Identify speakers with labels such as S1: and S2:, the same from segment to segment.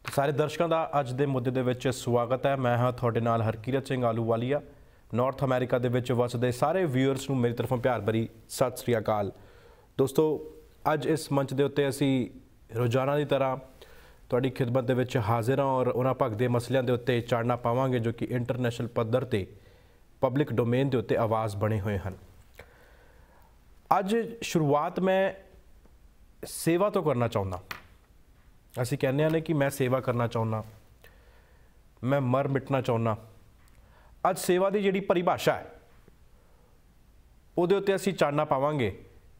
S1: ਸਾਰੇ ਦਰਸ਼ਕਾਂ ਦਾ ਅੱਜ ਦੇ ਮੁੱਦੇ ਦੇ ਵਿੱਚ ਸਵਾਗਤ ਹੈ। ਮੈਂ ਹਾਂ ਤੁਹਾਡੇ ਨਾਲ ਹਰਕੀਰਤ ਸਿੰਘ ਆਲੂਵਾਲੀਆ। ਨਾਰਥ ਅਮਰੀਕਾ ਦੇ ਵਿੱਚ ਵਸਦੇ ਸਾਰੇ ਵਿਊਅਰਸ ਨੂੰ ਮੇਰੀ ਤਰਫੋਂ ਪਿਆਰ ਭਰੀ ਸਤਿ ਸ੍ਰੀ ਅਕਾਲ। ਦੋਸਤੋ, ਅੱਜ ਇਸ ਮੰਚ ਦੇ ਉੱਤੇ ਅਸੀਂ ਰੋਜ਼ਾਨਾ ਦੀ ਤਰ੍ਹਾਂ ਤੁਹਾਡੀ ਖਿਦਮਤ ਦੇ ਵਿੱਚ ਹਾਜ਼ਰ ਹਾਂ ਔਰ ਉਹਨਾਂ ਭਗਦੇ ਮਸਲਿਆਂ ਦੇ ਉੱਤੇ ਚਾਨਣਾ ਪਾਵਾਂਗੇ ਜੋ ਕਿ ਇੰਟਰਨੈਸ਼ਨਲ ਪੱਧਰ ਤੇ ਪਬਲਿਕ ਡੋਮੇਨ ਦੇ ਉੱਤੇ ਆਵਾਜ਼ ਬਣੇ ਹੋਏ ਹਨ। ਅੱਜ ਸ਼ੁਰੂਆਤ ਮੈਂ ਸੇਵਾ ਤੋਂ ਕਰਨਾ ਚਾਹੁੰਦਾ। ਅਸੀਂ ਕਹਿੰਦੇ ਹਾਂ ਕਿ ਮੈਂ ਸੇਵਾ ਕਰਨਾ ਚਾਹੁੰਦਾ, ਮੈਂ ਮਰ ਮਿਟਣਾ ਚਾਹੁੰਦਾ। ਅੱਜ ਸੇਵਾ ਦੀ ਜਿਹੜੀ ਪਰਿਭਾਸ਼ਾ ਹੈ ਉਹਦੇ ਉੱਤੇ ਅਸੀਂ ਚਾਨਣਾ ਪਾਵਾਂਗੇ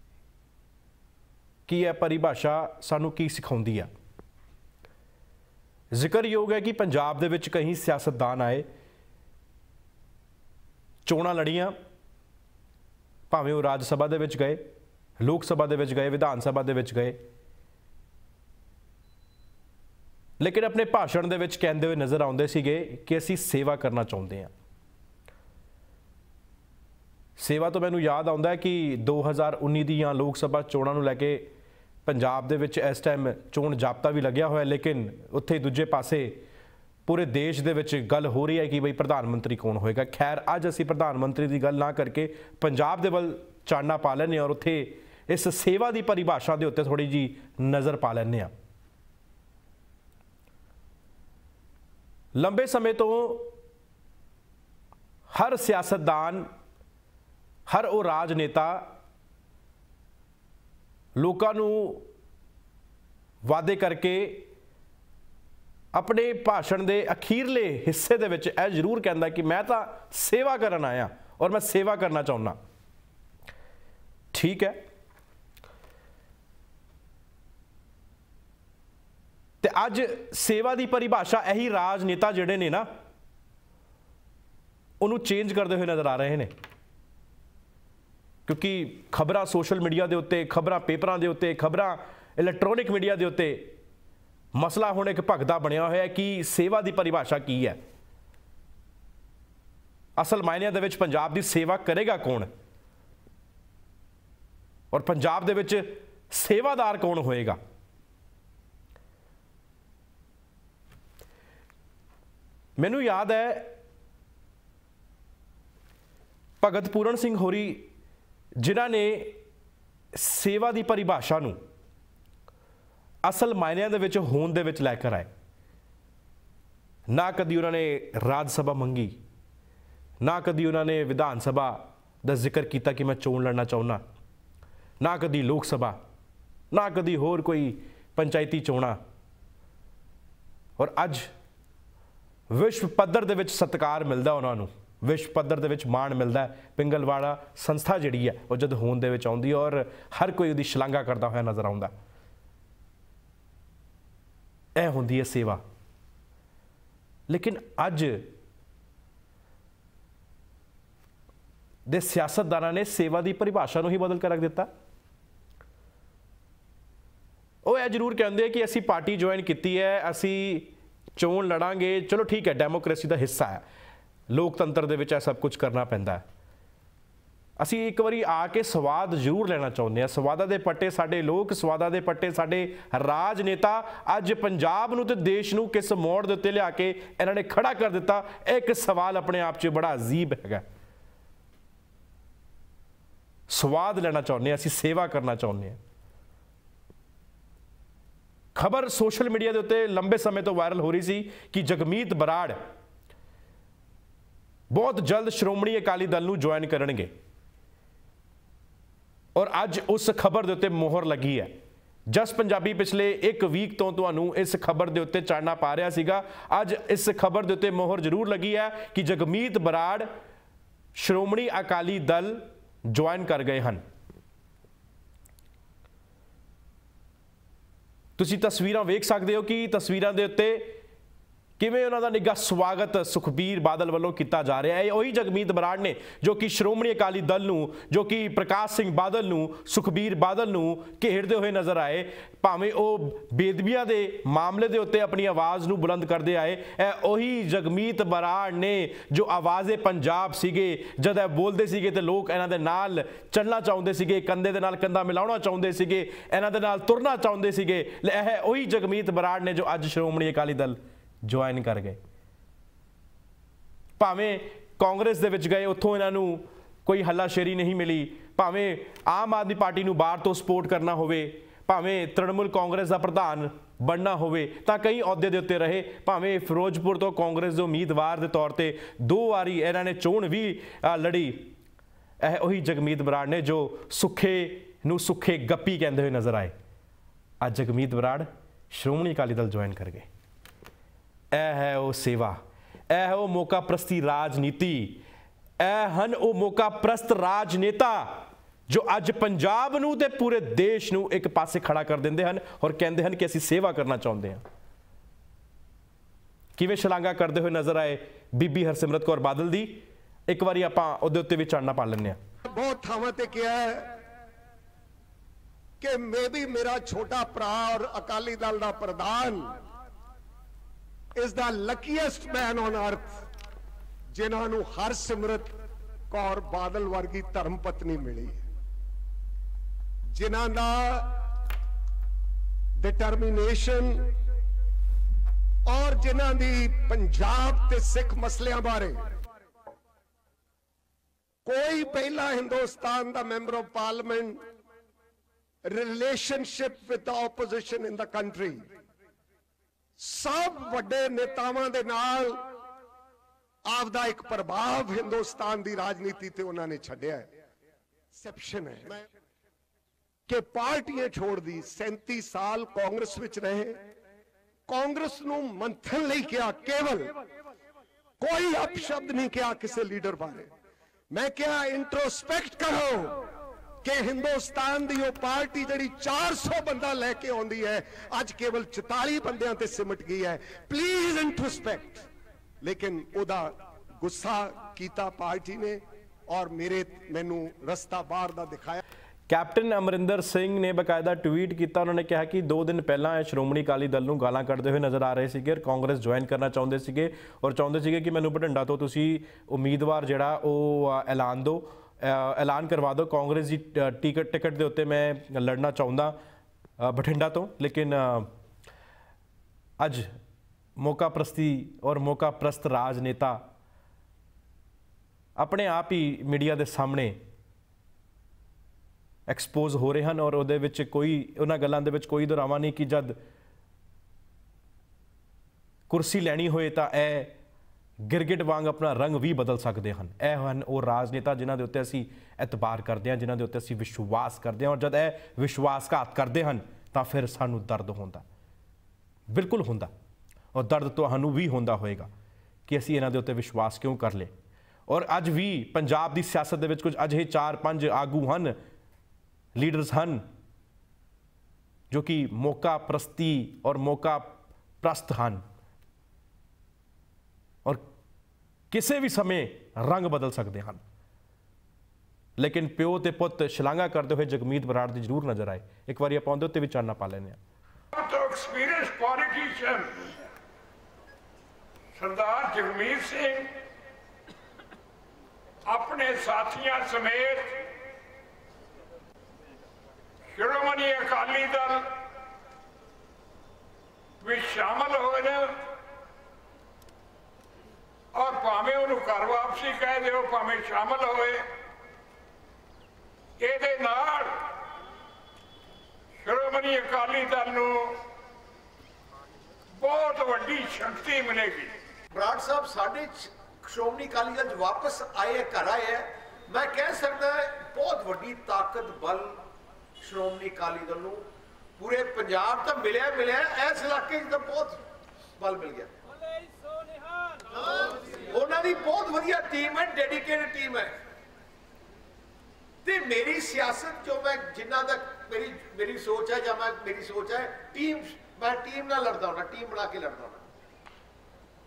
S1: ਕਿ ਇਹ ਪਰਿਭਾਸ਼ਾ ਸਾਨੂੰ ਕੀ ਸਿਖਾਉਂਦੀ ਆ। ਜ਼ਿਕਰਯੋਗ ਹੈ ਕਿ ਪੰਜਾਬ ਦੇ ਵਿੱਚ ਕਈ ਸਿਆਸਤਦਾਨ ਆਏ, ਚੋਣਾਂ ਲੜੀਆਂ, ਭਾਵੇਂ ਉਹ ਰਾਜ ਸਭਾ ਦੇ ਵਿੱਚ ਗਏ, ਲੋਕ ਸਭਾ ਦੇ ਵਿੱਚ ਗਏ, ਵਿਧਾਨ ਸਭਾ ਦੇ ਵਿੱਚ ਗਏ, ਲੇਕਿਨ ਆਪਣੇ ਭਾਸ਼ਣ ਦੇ ਵਿੱਚ ਕਹਿੰਦੇ ਹੋਏ ਨਜ਼ਰ ਆਉਂਦੇ ਸੀਗੇ ਕਿ ਅਸੀਂ ਸੇਵਾ ਕਰਨਾ ਚਾਹੁੰਦੇ ਹਾਂ। ਸੇਵਾ ਤੋਂ ਮੈਨੂੰ ਯਾਦ ਆਉਂਦਾ ਹੈ ਕਿ 2019 ਦੀਆਂ ਲੋਕ ਸਭਾ ਚੋਣਾਂ ਨੂੰ ਲੈ ਕੇ ਪੰਜਾਬ ਦੇ ਵਿੱਚ ਇਸ ਟਾਈਮ ਚੋਣ ਜਾਬਤਾ ਵੀ ਲੱਗਿਆ ਹੋਇਆ, ਲੇਕਿਨ ਉੱਥੇ ਦੂਜੇ ਪਾਸੇ ਪੂਰੇ ਦੇਸ਼ ਦੇ ਵਿੱਚ ਗੱਲ ਹੋ ਰਹੀ ਹੈ ਕਿ ਬਈ ਪ੍ਰਧਾਨ ਮੰਤਰੀ ਕੌਣ ਹੋਏਗਾ। ਖੈਰ, ਅੱਜ ਅਸੀਂ ਪ੍ਰਧਾਨ ਮੰਤਰੀ ਦੀ ਗੱਲ ਨਾ ਕਰਕੇ ਪੰਜਾਬ ਦੇ ਵੱਲ ਚਾਨਣਾ ਪਾ ਲੈਂਦੇ ਹਾਂ ਔਰ ਉੱਥੇ ਇਸ ਸੇਵਾ ਦੀ ਪਰਿਭਾਸ਼ਾ ਦੇ ਉੱਤੇ ਥੋੜੀ ਜੀ ਨਜ਼ਰ ਪਾ ਲੈਂਦੇ ਹਾਂ। ਲੰਬੇ ਸਮੇਂ ਤੋਂ ਹਰ ਸਿਆਸਤਦਾਨ, ਹਰ ਉਹ ਰਾਜਨੇਤਾ ਲੋਕਾਂ ਨੂੰ ਵਾਅਦੇ ਕਰਕੇ ਆਪਣੇ ਭਾਸ਼ਣ ਦੇ ਅਖੀਰਲੇ ਹਿੱਸੇ ਦੇ ਵਿੱਚ ਇਹ ਜ਼ਰੂਰ ਕਹਿੰਦਾ ਕਿ ਮੈਂ ਤਾਂ ਸੇਵਾ ਕਰਨ ਆਇਆ ਔਰ ਮੈਂ ਸੇਵਾ ਕਰਨਾ ਚਾਹੁੰਦਾ। ਠੀਕ ਹੈ, ਤੇ ਅੱਜ ਸੇਵਾ ਦੀ ਪਰਿਭਾਸ਼ਾ ਇਹੀ ਰਾਜਨੇਤਾ ਜਿਹੜੇ ਨੇ ਨਾ ਉਹਨੂੰ ਚੇਂਜ ਕਰਦੇ ਹੋਏ ਨਜ਼ਰ ਆ ਰਹੇ ਨੇ, ਕਿਉਂਕਿ ਖਬਰਾਂ ਸੋਸ਼ਲ ਮੀਡੀਆ ਦੇ ਉੱਤੇ, ਖਬਰਾਂ ਪੇਪਰਾਂ ਦੇ ਉੱਤੇ, ਖਬਰਾਂ ਇਲੈਕਟ੍ਰੋਨਿਕ ਮੀਡੀਆ ਦੇ ਉੱਤੇ ਮਸਲਾ ਹੁਣ ਇੱਕ ਭਗਦਾ ਬਣਿਆ ਹੋਇਆ ਕਿ ਸੇਵਾ ਦੀ ਪਰਿਭਾਸ਼ਾ ਕੀ ਹੈ। ਅਸਲ ਮਾਇਨਿਆਂ ਦੇ ਵਿੱਚ ਪੰਜਾਬ ਦੀ ਸੇਵਾ ਕਰੇਗਾ ਕੌਣ ਔਰ ਪੰਜਾਬ ਦੇ ਵਿੱਚ ਸੇਵਾਦਾਰ ਕੌਣ ਹੋਏਗਾ। ਮੈਨੂੰ ਯਾਦ ਹੈ ਭਗਤ ਪੂਰਨ ਸਿੰਘ ਹੋਰੀ ਜਿਨ੍ਹਾਂ ਨੇ ਸੇਵਾ ਦੀ ਪਰਿਭਾਸ਼ਾ ਨੂੰ ਅਸਲ ਮਾਇਨਿਆਂ ਦੇ ਵਿੱਚ ਹੋਂਦ ਦੇ ਵਿੱਚ ਲੈ ਕੇ ਆਏ। ਨਾ ਕਦੀ ਉਹਨਾਂ ਨੇ ਰਾਜ ਸਭਾ ਮੰਗੀ, ਨਾ ਕਦੀ ਉਹਨਾਂ ਨੇ ਵਿਧਾਨ ਸਭਾ ਦਾ ਜ਼ਿਕਰ ਕੀਤਾ ਕਿ ਮੈਂ ਚੋਣ ਲੜਨਾ ਚਾਹੁੰਦਾ, ਨਾ ਕਦੀ ਲੋਕ ਸਭਾ, ਨਾ ਕਦੀ ਹੋਰ ਕੋਈ ਪੰਚਾਇਤੀ ਚੋਣਾਂ। ਔਰ ਅੱਜ ਵਿਸ਼ਵ ਪੱਧਰ ਦੇ ਵਿੱਚ ਸਤਿਕਾਰ ਮਿਲਦਾ ਉਹਨਾਂ ਨੂੰ, ਵਿਸ਼ਵ ਪੱਧਰ ਦੇ ਵਿੱਚ ਮਾਣ ਮਿਲਦਾ। ਪਿੰਗਲਵਾੜਾ ਸੰਸਥਾ ਜਿਹੜੀ ਹੈ ਉਹ ਜਦ ਹੋਂਦ ਦੇ ਵਿੱਚ ਆਉਂਦੀ ਔਰ ਹਰ ਕੋਈ ਉਹਦੀ ਸ਼ਲਾਘਾ ਕਰਦਾ ਹੋਇਆ ਨਜ਼ਰ ਆਉਂਦਾ। ਇਹ ਹੁੰਦੀ ਹੈ ਸੇਵਾ। ਲੇਕਿਨ ਅੱਜ ਦੇ ਸਿਆਸਤਦਾਨਾਂ ਨੇ ਸੇਵਾ ਦੀ ਪਰਿਭਾਸ਼ਾ ਨੂੰ ਹੀ ਬਦਲ ਕੇ ਰੱਖ ਦਿੱਤਾ। ਉਹ ਇਹ ਜ਼ਰੂਰ ਕਹਿੰਦੇ ਕਿ ਅਸੀਂ ਪਾਰਟੀ ਜੁਆਇਨ ਕੀਤੀ ਹੈ, ਅਸੀਂ ਚੋਣ ਲੜਾਂਗੇ। ਚਲੋ ਠੀਕ ਹੈ, ਡੈਮੋਕ੍ਰੇਸੀ ਦਾ ਹਿੱਸਾ ਹੈ, ਲੋਕਤੰਤਰ ਦੇ ਵਿੱਚ ਇਹ ਸਭ ਕੁਝ ਕਰਨਾ ਪੈਂਦਾ ਹੈ। ਅਸੀਂ ਇੱਕ ਵਾਰੀ ਆ ਕੇ ਸਵਾਦ ਜ਼ਰੂਰ ਲੈਣਾ ਚਾਹੁੰਦੇ ਹਾਂ। ਸਵਾਦਾਂ ਦੇ ਪੱਟੇ ਸਾਡੇ ਲੋਕ, ਸਵਾਦਾਂ ਦੇ ਪੱਟੇ ਸਾਡੇ ਰਾਜਨੇਤਾ ਅੱਜ ਪੰਜਾਬ ਨੂੰ ਤੇ ਦੇਸ਼ ਨੂੰ ਕਿਸ ਮੋੜ ਦੇ ਉੱਤੇ ਲਿਆ ਕੇ ਇਹਨਾਂ ਨੇ ਖੜਾ ਕਰ ਦਿੱਤਾ। ਇੱਕ ਸਵਾਲ ਆਪਣੇ ਆਪ 'ਚ ਬੜਾ ਅਜੀਬ ਹੈਗਾ। ਸਵਾਦ ਲੈਣਾ ਚਾਹੁੰਦੇ ਹਾਂ, ਅਸੀਂ ਸੇਵਾ ਕਰਨਾ ਚਾਹੁੰਦੇ ਹਾਂ। ਖਬਰ ਸੋਸ਼ਲ ਮੀਡੀਆ ਦੇ ਉੱਤੇ ਲੰਬੇ ਸਮੇਂ ਤੋਂ ਵਾਇਰਲ ਹੋ ਰਹੀ ਸੀ ਕਿ ਜਗਮੀਤ ਬਰਾੜ ਬਹੁਤ ਜਲਦ ਸ਼੍ਰੋਮਣੀ ਅਕਾਲੀ ਦਲ ਨੂੰ ਜੁਆਇਨ ਕਰਨਗੇ ਔਰ ਅੱਜ ਉਸ ਖਬਰ ਦੇ ਉੱਤੇ ਮੋਹਰ ਲੱਗੀ ਹੈ। ਜਸ ਪੰਜਾਬੀ ਪਿਛਲੇ ਇੱਕ ਵੀਕ ਤੋਂ ਤੁਹਾਨੂੰ ਇਸ ਖਬਰ ਦੇ ਉੱਤੇ ਚਾਨਣਾ ਪਾ ਰਿਹਾ ਸੀਗਾ। ਅੱਜ ਇਸ ਖਬਰ ਦੇ ਉੱਤੇ ਮੋਹਰ ਜ਼ਰੂਰ ਲੱਗੀ ਹੈ ਕਿ ਜਗਮੀਤ ਬਰਾੜ ਸ਼੍ਰੋਮਣੀ ਅਕਾਲੀ ਦਲ ਜੁਆਇਨ ਕਰ ਗਏ ਹਨ। ਤੁਸੀਂ ਤਸਵੀਰਾਂ ਵੇਖ ਸਕਦੇ ਹੋ ਕਿ ਤਸਵੀਰਾਂ ਦੇ ਉੱਤੇ ਕਿਵੇਂ ਉਹਨਾਂ ਦਾ ਨਿੱਘਾ ਸਵਾਗਤ ਸੁਖਬੀਰ ਬਾਦਲ ਵੱਲੋਂ ਕੀਤਾ ਜਾ ਰਿਹਾ ਹੈ। ਉਹੀ ਜਗਮੀਤ ਬਰਾੜ ਨੇ ਜੋ ਕਿ ਸ਼੍ਰੋਮਣੀ ਅਕਾਲੀ ਦਲ ਨੂੰ, ਜੋ ਕਿ ਪ੍ਰਕਾਸ਼ ਸਿੰਘ ਬਾਦਲ ਨੂੰ, ਸੁਖਬੀਰ ਬਾਦਲ ਨੂੰ ਘੇਰਦੇ ਹੋਏ ਨਜ਼ਰ ਆਏ। ਭਾਵੇਂ ਉਹ ਬੇਦਬੀਆਂ ਦੇ ਮਾਮਲੇ ਦੇ ਉੱਤੇ ਆਪਣੀ ਆਵਾਜ਼ ਨੂੰ ਬੁਲੰਦ ਕਰਦੇ ਆਏ, ਇਹ ਉਹੀ ਜਗਮੀਤ ਬਰਾੜ ਨੇ ਜੋ ਆਵਾਜ਼ੇ ਪੰਜਾਬ ਸੀਗੇ। ਜਦ ਇਹ ਬੋਲਦੇ ਸੀਗੇ ਤੇ ਲੋਕ ਇਹਨਾਂ ਦੇ ਨਾਲ ਚੱਲਣਾ ਚਾਹੁੰਦੇ ਸੀਗੇ, ਕੰਧੇ ਦੇ ਨਾਲ ਕੰਧਾ ਮਿਲਾਉਣਾ ਚਾਹੁੰਦੇ ਸੀਗੇ, ਇਹਨਾਂ ਦੇ ਨਾਲ ਤੁਰਨਾ ਚਾਹੁੰਦੇ ਸੀਗੇ। ਇਹ ਉਹੀ ਜਗਮੀਤ ਬਰਾੜ ਨੇ ਜੋ ਅੱਜ ਸ਼੍ਰੋਮਣੀ ਅਕਾਲੀ ਦਲ ਜੁਆਇਨ ਕਰ ਗਏ। ਭਾਵੇਂ ਕਾਂਗਰਸ ਦੇ ਵਿੱਚ ਗਏ, ਉੱਥੋਂ ਇਹਨਾਂ ਨੂੰ ਕੋਈ ਹੱਲਾਸ਼ੇਰੀ ਨਹੀਂ ਮਿਲੀ। ਭਾਵੇਂ ਆਮ ਆਦਮੀ ਪਾਰਟੀ ਨੂੰ ਬਾਹਰ ਤੋਂ ਸਪੋਰਟ ਕਰਨਾ ਹੋਵੇ, ਭਾਵੇਂ ਤ੍ਰਿਣਮੂਲ ਕਾਂਗਰਸ ਦਾ ਪ੍ਰਧਾਨ ਬਣਨਾ ਹੋਵੇ ਤਾਂ ਕਈ ਅਹੁਦੇ ਦੇ ਉੱਤੇ ਰਹੇ। ਭਾਵੇਂ ਫਿਰੋਜ਼ਪੁਰ ਤੋਂ ਕਾਂਗਰਸ ਦੇ ਉਮੀਦਵਾਰ ਦੇ ਤੌਰ ਤੇ 2 ਵਾਰੀ ਇਹਨਾਂ ਨੇ ਚੋਣ ਵੀ ਲੜੀ। ਇਹ ਉਹੀ ਜਗਮੀਤ ਬਰਾੜ ਨੇ ਜੋ ਸੁੱਖੇ ਨੂੰ ਸੁੱਖੇ ਗੱਪੀ ਕਹਿੰਦੇ ਹੋਏ ਨਜ਼ਰ ਆਏ। ਅੱਜ ਜਗਮੀਤ ਬਰਾੜ ਸ਼੍ਰੋਮਣੀ ਅਕਾਲੀ ਦਲ ਜੁਆਇਨ ਕਰ ਗਏ। ਇਹ ਹੈ ਉਹ ਸੇਵਾ, ਇਹ ਹੈ ਉਹ ਮੌਕਾ ਪ੍ਰਸਤੀ ਰਾਜਨੀਤੀ, ਇਹ ਹਨ ਉਹ ਮੌਕਾ ਪ੍ਰਸਤ ਰਾਜਨੇਤਾ ਜੋ ਅੱਜ ਪੰਜਾਬ ਨੂੰ ਤੇ ਪੂਰੇ ਦੇਸ਼ ਨੂੰ ਇੱਕ ਪਾਸੇ ਖੜਾ ਕਰ ਦਿੰਦੇ ਹਨ ਔਰ ਕਹਿੰਦੇ ਹਨ ਕਿ ਅਸੀਂ ਸੇਵਾ ਕਰਨਾ ਚਾਹੁੰਦੇ ਹਾਂ। ਕਿਵੇਂ ਸ਼ਲਾਘਾ ਕਰਦੇ ਹੋਏ ਨਜ਼ਰ ਆਏ ਬੀਬੀ ਹਰਸਿਮਰਤ ਕੌਰ ਬਾਦਲ ਦੀ। ਇੱਕ ਵਾਰੀ ਆਪਾਂ ਉਹਦੇ ਉੱਤੇ ਵੀ ਚਾਨਣਾ ਪਾ ਲੈਂਦੇ ਹਾਂ।
S2: ਬਹੁਤ ਥਾਵਾਂ ਤੇ ਕਿਹਾ ਹੈ ਕਿ ਮੈਂ ਵੀ ਮੇਰਾ ਛੋਟਾ ਭਰਾ ਔਰ ਅਕਾਲੀ ਦਲ ਦਾ ਪ੍ਰਧਾਨ is the luckiest man on earth ਜਿਨ੍ਹਾਂ ਨੂੰ ਹਰਸਿਮਰਤ ਕੌਰ ਬਾਦਲ ਵਰਗੀ ਧਰਮ ਪਤਨੀ ਮਿਲੀ, ਜਿਨ੍ਹਾਂ ਦਾ ਡਿਟਰਮੀਨੇਸ਼ਨ ਔਰ ਜਿਨ੍ਹਾਂ ਦੀ ਪੰਜਾਬ ਤੇ ਸਿੱਖ ਮਸਲਿਆਂ ਬਾਰੇ ਕੋਈ ਪਹਿਲਾ ਹਿੰਦੁਸਤਾਨ ਦਾ member of parliament relationship with the opposition in the country, ਸਭ ਵੱਡੇ ਨੇਤਾਵਾਂ ਦੇ ਨਾਲ ਆਪਦਾ ਇੱਕ ਪ੍ਰਭਾਵ ਹਿੰਦੁਸਤਾਨ ਦੀ ਰਾਜਨੀਤੀ ਤੇ ਉਹਨਾਂ ਨੇ ਛੱਡਿਆ ਹੈ। ਐਕਸੈਪਸ਼ਨ ਹੈ ਕਿ ਪਾਰਟੀਆਂ ਛੋੜਦੀ 37 ਸਾਲ ਕਾਂਗਰਸ ਵਿੱਚ ਰਹੇ, ਕਾਂਗਰਸ ਨੂੰ ਮੰਥਨ ਲਈ ਕਿਹਾ, ਕੇਵਲ ਕੋਈ ਅਪਸ਼ਬਦ ਨਹੀਂ ਕਿਹਾ ਕਿਸੇ ਲੀਡਰ ਬਾਰੇ। ਮੈਂ ਕਿਹਾ ਇੰਟਰੋਸਪੈਕਟ ਕਰੋ ਕਿ ਹਿੰਦੁਸਤਾਨ ਦੀ ਉਹ ਪਾਰਟੀ ਜਿਹੜੀ 400 ਬੰਦਾ ਲੈ ਕੇ ਆਉਂਦੀ ਹੈ ਅੱਜ ਕੇਵਲ 44 ਬੰਦਿਆਂ ਤੇ ਸਿਮਟ ਗਈ ਹੈ। Please introspect. ਲੇਕਿਨ ਉਹਦਾ ਗੁੱਸਾ ਕੀਤਾ ਪਾਰਟੀ ਨੇ ਔਰ ਮੈਨੂੰ ਰਸਤਾ ਬਾਹਰ ਦਾ ਦਿਖਾਇਆ।
S1: ਕੈਪਟਨ ਅਮਰਿੰਦਰ ਸਿੰਘ ਨੇ ਬਕਾਇਦਾ ਟਵੀਟ ਕੀਤਾ। ਉਹਨਾਂ ਨੇ ਕਿਹਾ ਕਿ 2 ਦਿਨ ਪਹਿਲਾਂ ਇਹ ਸ਼੍ਰੋਮਣੀ ਅਕਾਲੀ ਦਲ ਨੂੰ ਗਾਲਾਂ ਕੱਢਦੇ ਹੋਏ ਨਜ਼ਰ ਆ ਰਹੇ ਸੀਗੇ ਔਰ ਕਾਂਗਰਸ ਜੁਆਇਨ ਕਰਨਾ ਚਾਹੁੰਦੇ ਸੀਗੇ ਔਰ ਚਾਹੁੰਦੇ ਸੀਗੇ ਕਿ ਮੈਨੂੰ ਬਠਿੰਡਾ ਤੋਂ ਤੁਸੀਂ ਉਮੀਦਵਾਰ ਜਿਹੜਾ ਉਹ ਐਲਾਨ ਕਰਵਾ ਦਿਓ। ਕਾਂਗਰਸ ਦੀ ਟਿਕਟ ਦੇ ਉੱਤੇ ਮੈਂ ਲੜਨਾ ਚਾਹੁੰਦਾ ਬਠਿੰਡਾ ਤੋਂ। ਲੇਕਿਨ ਅੱਜ ਮੌਕਾ ਪ੍ਰਸਤੀ ਔਰ ਮੌਕਾ ਪ੍ਰਸਤ ਰਾਜਨੇਤਾ ਆਪਣੇ ਆਪ ਹੀ ਮੀਡੀਆ ਦੇ ਸਾਹਮਣੇ ਐਕਸਪੋਜ਼ ਹੋ ਰਹੇ ਹਨ ਔਰ ਉਹਦੇ ਵਿੱਚ ਕੋਈ ਉਹਨਾਂ ਗੱਲਾਂ ਦੇ ਵਿੱਚ ਕੋਈ ਦੁਰਾਵਾ ਨਹੀਂ ਕਿ ਜਦ ਕੁਰਸੀ ਲੈਣੀ ਹੋਏ ਤਾਂ ਇਹ ਗਿਰਗਿਟ ਵਾਂਗ ਆਪਣਾ ਰੰਗ ਵੀ ਬਦਲ ਸਕਦੇ ਹਨ। ਇਹ ਹਨ ਉਹ ਰਾਜਨੇਤਾ ਜਿਨ੍ਹਾਂ ਦੇ ਉੱਤੇ ਅਸੀਂ ਇਤਬਾਰ ਕਰਦੇ ਹਾਂ, ਜਿਨ੍ਹਾਂ ਦੇ ਉੱਤੇ ਅਸੀਂ ਵਿਸ਼ਵਾਸ ਕਰਦੇ ਹਾਂ ਔਰ ਜਦ ਇਹ ਵਿਸ਼ਵਾਸਘਾਤ ਕਰਦੇ ਹਨ ਤਾਂ ਫਿਰ ਸਾਨੂੰ ਦਰਦ ਹੁੰਦਾ, ਬਿਲਕੁਲ ਹੁੰਦਾ ਔਰ ਦਰਦ ਤੁਹਾਨੂੰ ਵੀ ਹੁੰਦਾ ਹੋਏਗਾ ਕਿ ਅਸੀਂ ਇਹਨਾਂ ਦੇ ਉੱਤੇ ਵਿਸ਼ਵਾਸ ਕਿਉਂ ਕਰ ਲਏ। ਔਰ ਅੱਜ ਵੀ ਪੰਜਾਬ ਦੀ ਸਿਆਸਤ ਦੇ ਵਿੱਚ ਕੁਝ ਅਜਿਹੇ 4-5 ਆਗੂ ਹਨ, ਲੀਡਰਸ ਹਨ ਜੋ ਕਿ ਮੌਕਾ ਪ੍ਰਸਤੀ ਔਰ ਮੌਕਾ ਪ੍ਰਸਤ ਹਨ ਔਰ ਕਿਸੇ ਵੀ ਸਮੇਂ ਰੰਗ ਬਦਲ ਸਕਦੇ ਹਨ। ਲੇਕਿਨ ਪਿਓ ਤੇ ਪੁੱਤ ਸ਼ਲਾਘਾ ਕਰਦੇ ਹੋਏ ਜਗਮੀਤ ਬਰਾੜ ਦੀ ਜ਼ਰੂਰ ਨਜ਼ਰ ਆਏ। ਇੱਕ ਵਾਰੀ ਆਪਾਂ ਉਹਦੇ ਉੱਤੇ ਵੀ ਚਾਨਣਾ ਪਾ ਲੈਂਦੇ ਹਾਂ।
S3: तो एक्सपीरियंस पॉलिटिशियन सरदार जगमीत सिंह अपने साथियों समेत श्रोमणी अकाली दल में शामिल होए ने और भावें उन्होंने घर वापसी कह दो, भावें शामिल होए, ਇਹਦੇ ਨਾਲ ਸ਼੍ਰੋਮਣੀ ਅਕਾਲੀ ਦਲ ਨੂੰ ਬਹੁਤ ਵੱਡੀ ਸ਼ਕਤੀ ਮਿਲੇਗੀ।
S4: ਬਰਾੜ ਸਾਹਿਬ ਸਾਡੇ ਸ਼੍ਰੋਮਣੀ ਅਕਾਲੀ ਦਲ ਵਾਪਸ ਆਏ, ਘਰ ਆਏ, ਮੈਂ ਕਹਿ ਸਕਦਾ ਬਹੁਤ ਵੱਡੀ ਤਾਕਤ ਬਲ ਸ਼੍ਰੋਮਣੀ ਅਕਾਲੀ ਦਲ ਨੂੰ ਪੂਰੇ ਪੰਜਾਬ ਤਾਂ ਮਿਲਿਆ ਇਸ ਇਲਾਕੇ 'ਚ ਤਾਂ ਬਹੁਤ ਬਲ ਮਿਲ ਗਿਆ। ਉਹਨਾਂ ਦੀ ਬਹੁਤ ਵਧੀਆ ਟੀਮ ਹੈ, ਡੈਡੀਕੇਟਡ ਟੀਮ ਹੈ ਤੇ ਮੇਰੀ ਸਿਆਸਤ ਜੋ ਮੈਂ ਜਿੰਨਾ ਤੱਕ ਮੇਰੀ ਸੋਚ ਹੈ ਜਾਂ ਮੇਰੀ ਸੋਚ ਹੈ ਟੀਮ, ਮੈਂ ਟੀਮ ਨਾਲ ਲੜਦਾ ਹੁੰਦਾ, ਟੀਮ ਬਣਾ ਕੇ ਲੜਦਾ ਹੁੰਦਾ।